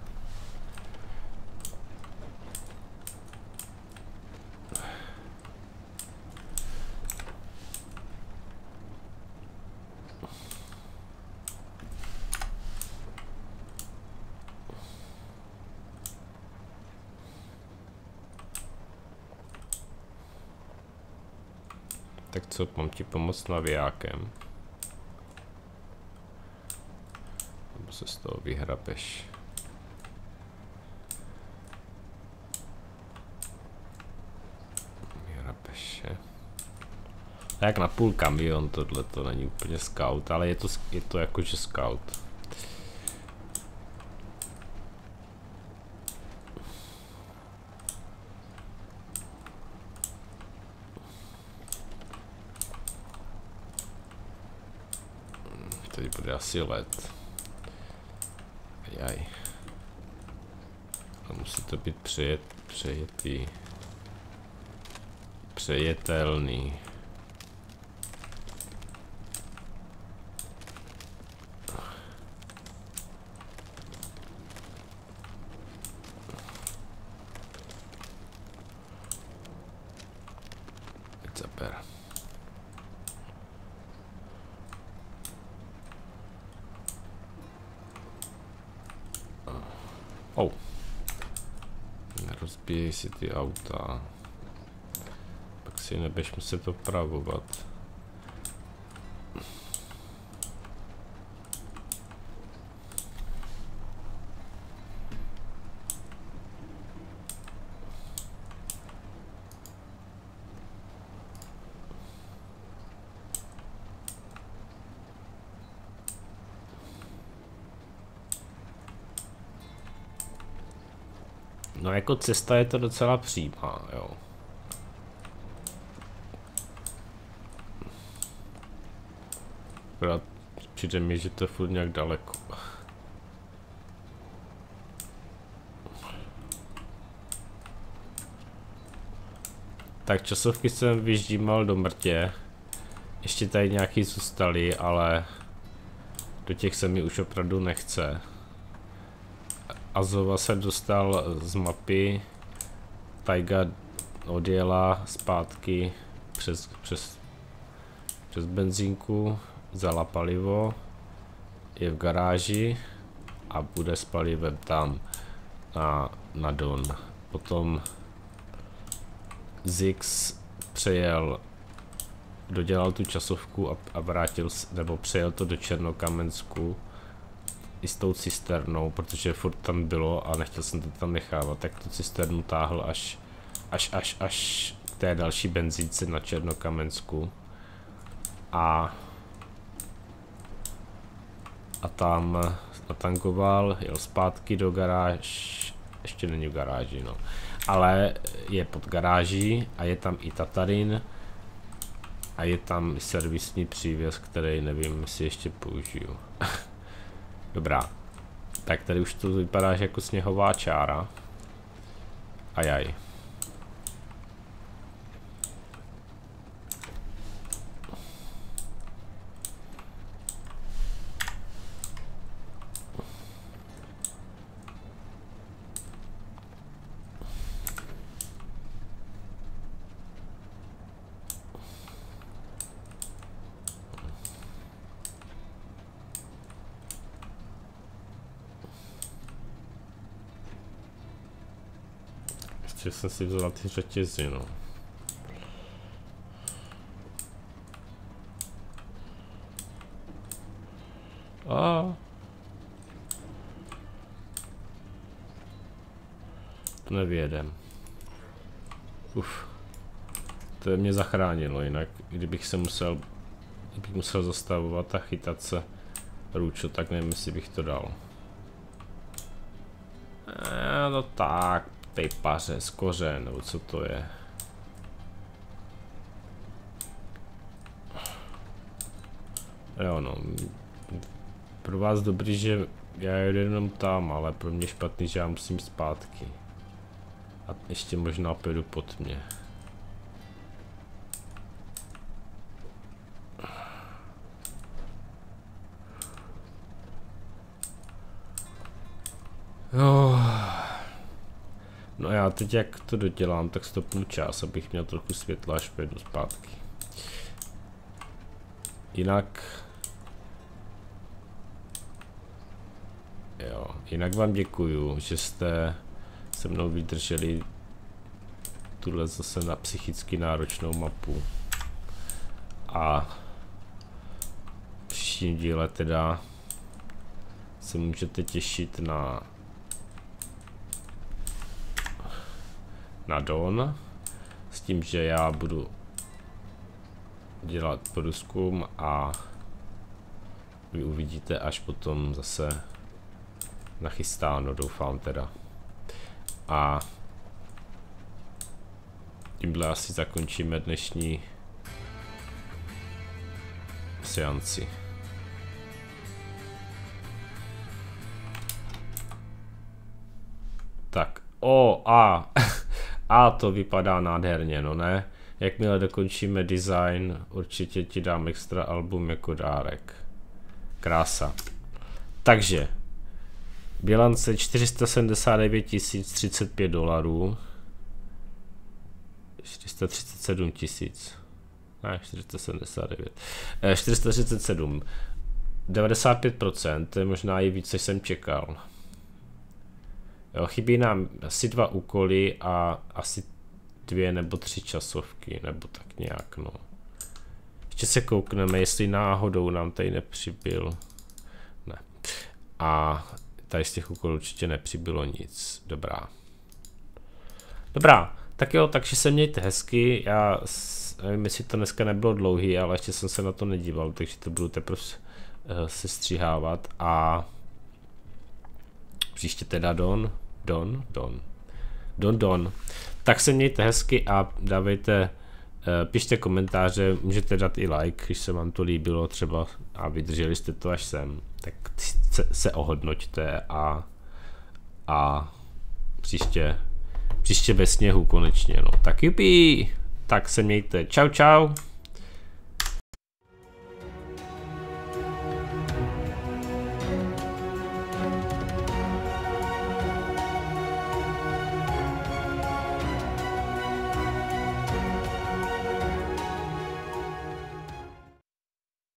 Tak co, mám ti pomoct navijákem? Nebo se z toho vyhrabeš? Vyhrabeš, je? Tak na půl kamion, tohle to není úplně scout, ale je to jakože scout. Teď bude asi let. Jaj. A musí to být přejetelný. Teď zaber. Oh. Nerozbíjej si ty auta. Pak si nebudeš muset opravovat. No jako cesta je to docela přímá, jo. Akorát přijde mi, že to je furt nějak daleko. Tak časovky jsem vyždímal do mrtě. Ještě tady nějaký zůstaly, ale do těch se mi už opravdu nechce. Azova se dostal z mapy, Taiga odjela zpátky přes benzínku, vzala palivo, je v garáži a bude s palivem tam na Don. Potom Zix přejel, dodělal tu časovku a vrátil, nebo přejel to do Černokamensku i s tou cisternou, protože furt tam bylo a nechtěl jsem to tam nechávat, tak tu cisternu táhl až té další benzínce na Černokamensku. A tam natankoval, jel zpátky do garáž, ještě není v garáži, no. Ale je pod garáží a je tam i Tatarin a je tam servisní přívěs, který nevím, jestli ještě použiju. Dobrá. Tak tady už to vypadá jako sněhová čára. Ajaj. Ještě jsem si vzal ty řetězy, no. To nevyjedem. To mě zachránilo, jinak kdybych musel zastavovat a chytat se růčo, tak nevím, jestli bych to dal. No tak, pejpaře z kořen, nebo co to je? Jo no, pro vás dobrý, že já jedu jenom tam, ale pro mě špatný, že já musím zpátky. A ještě možná pojedu pod mě. No já teď jak to dodělám, tak stopnu čas, abych měl trochu světla, až pojedu zpátky. Jinak vám děkuju, že jste se mnou vydrželi tuhle zase na psychicky náročnou mapu. A v příštím díle teda se můžete těšit na Dawn, s tím, že já budu dělat průzkum a vy uvidíte až potom zase nachystáno, doufám teda. A tímhle asi zakončíme dnešní seanci. Tak, a to vypadá nádherně, no ne? Jakmile dokončíme design, určitě ti dám extra album jako dárek. Krása. Takže, bilance 479 035 $. 437 000. Ne, 479. 437. 95%, to je možná i víc, než jsem čekal. Jo, chybí nám asi 2 úkoly a asi 2 nebo 3 časovky, nebo tak nějak, no. Ještě se koukneme, jestli náhodou nám tady nepřibyl. Ne. A tady z těch úkolů určitě nepřibylo nic. Dobrá, tak jo, takže se mějte hezky. Já nevím, jestli to dneska nebylo dlouhý, ale ještě jsem se na to nedíval, takže to budu teprve se stříhávat a příště teda Don. Tak se mějte hezky a dávejte, pište komentáře, můžete dát i like, když se vám to líbilo třeba a vydrželi jste to až sem, tak se ohodnoťte a příště bez sněhu konečně, no. Tak jupi, tak se mějte, čau.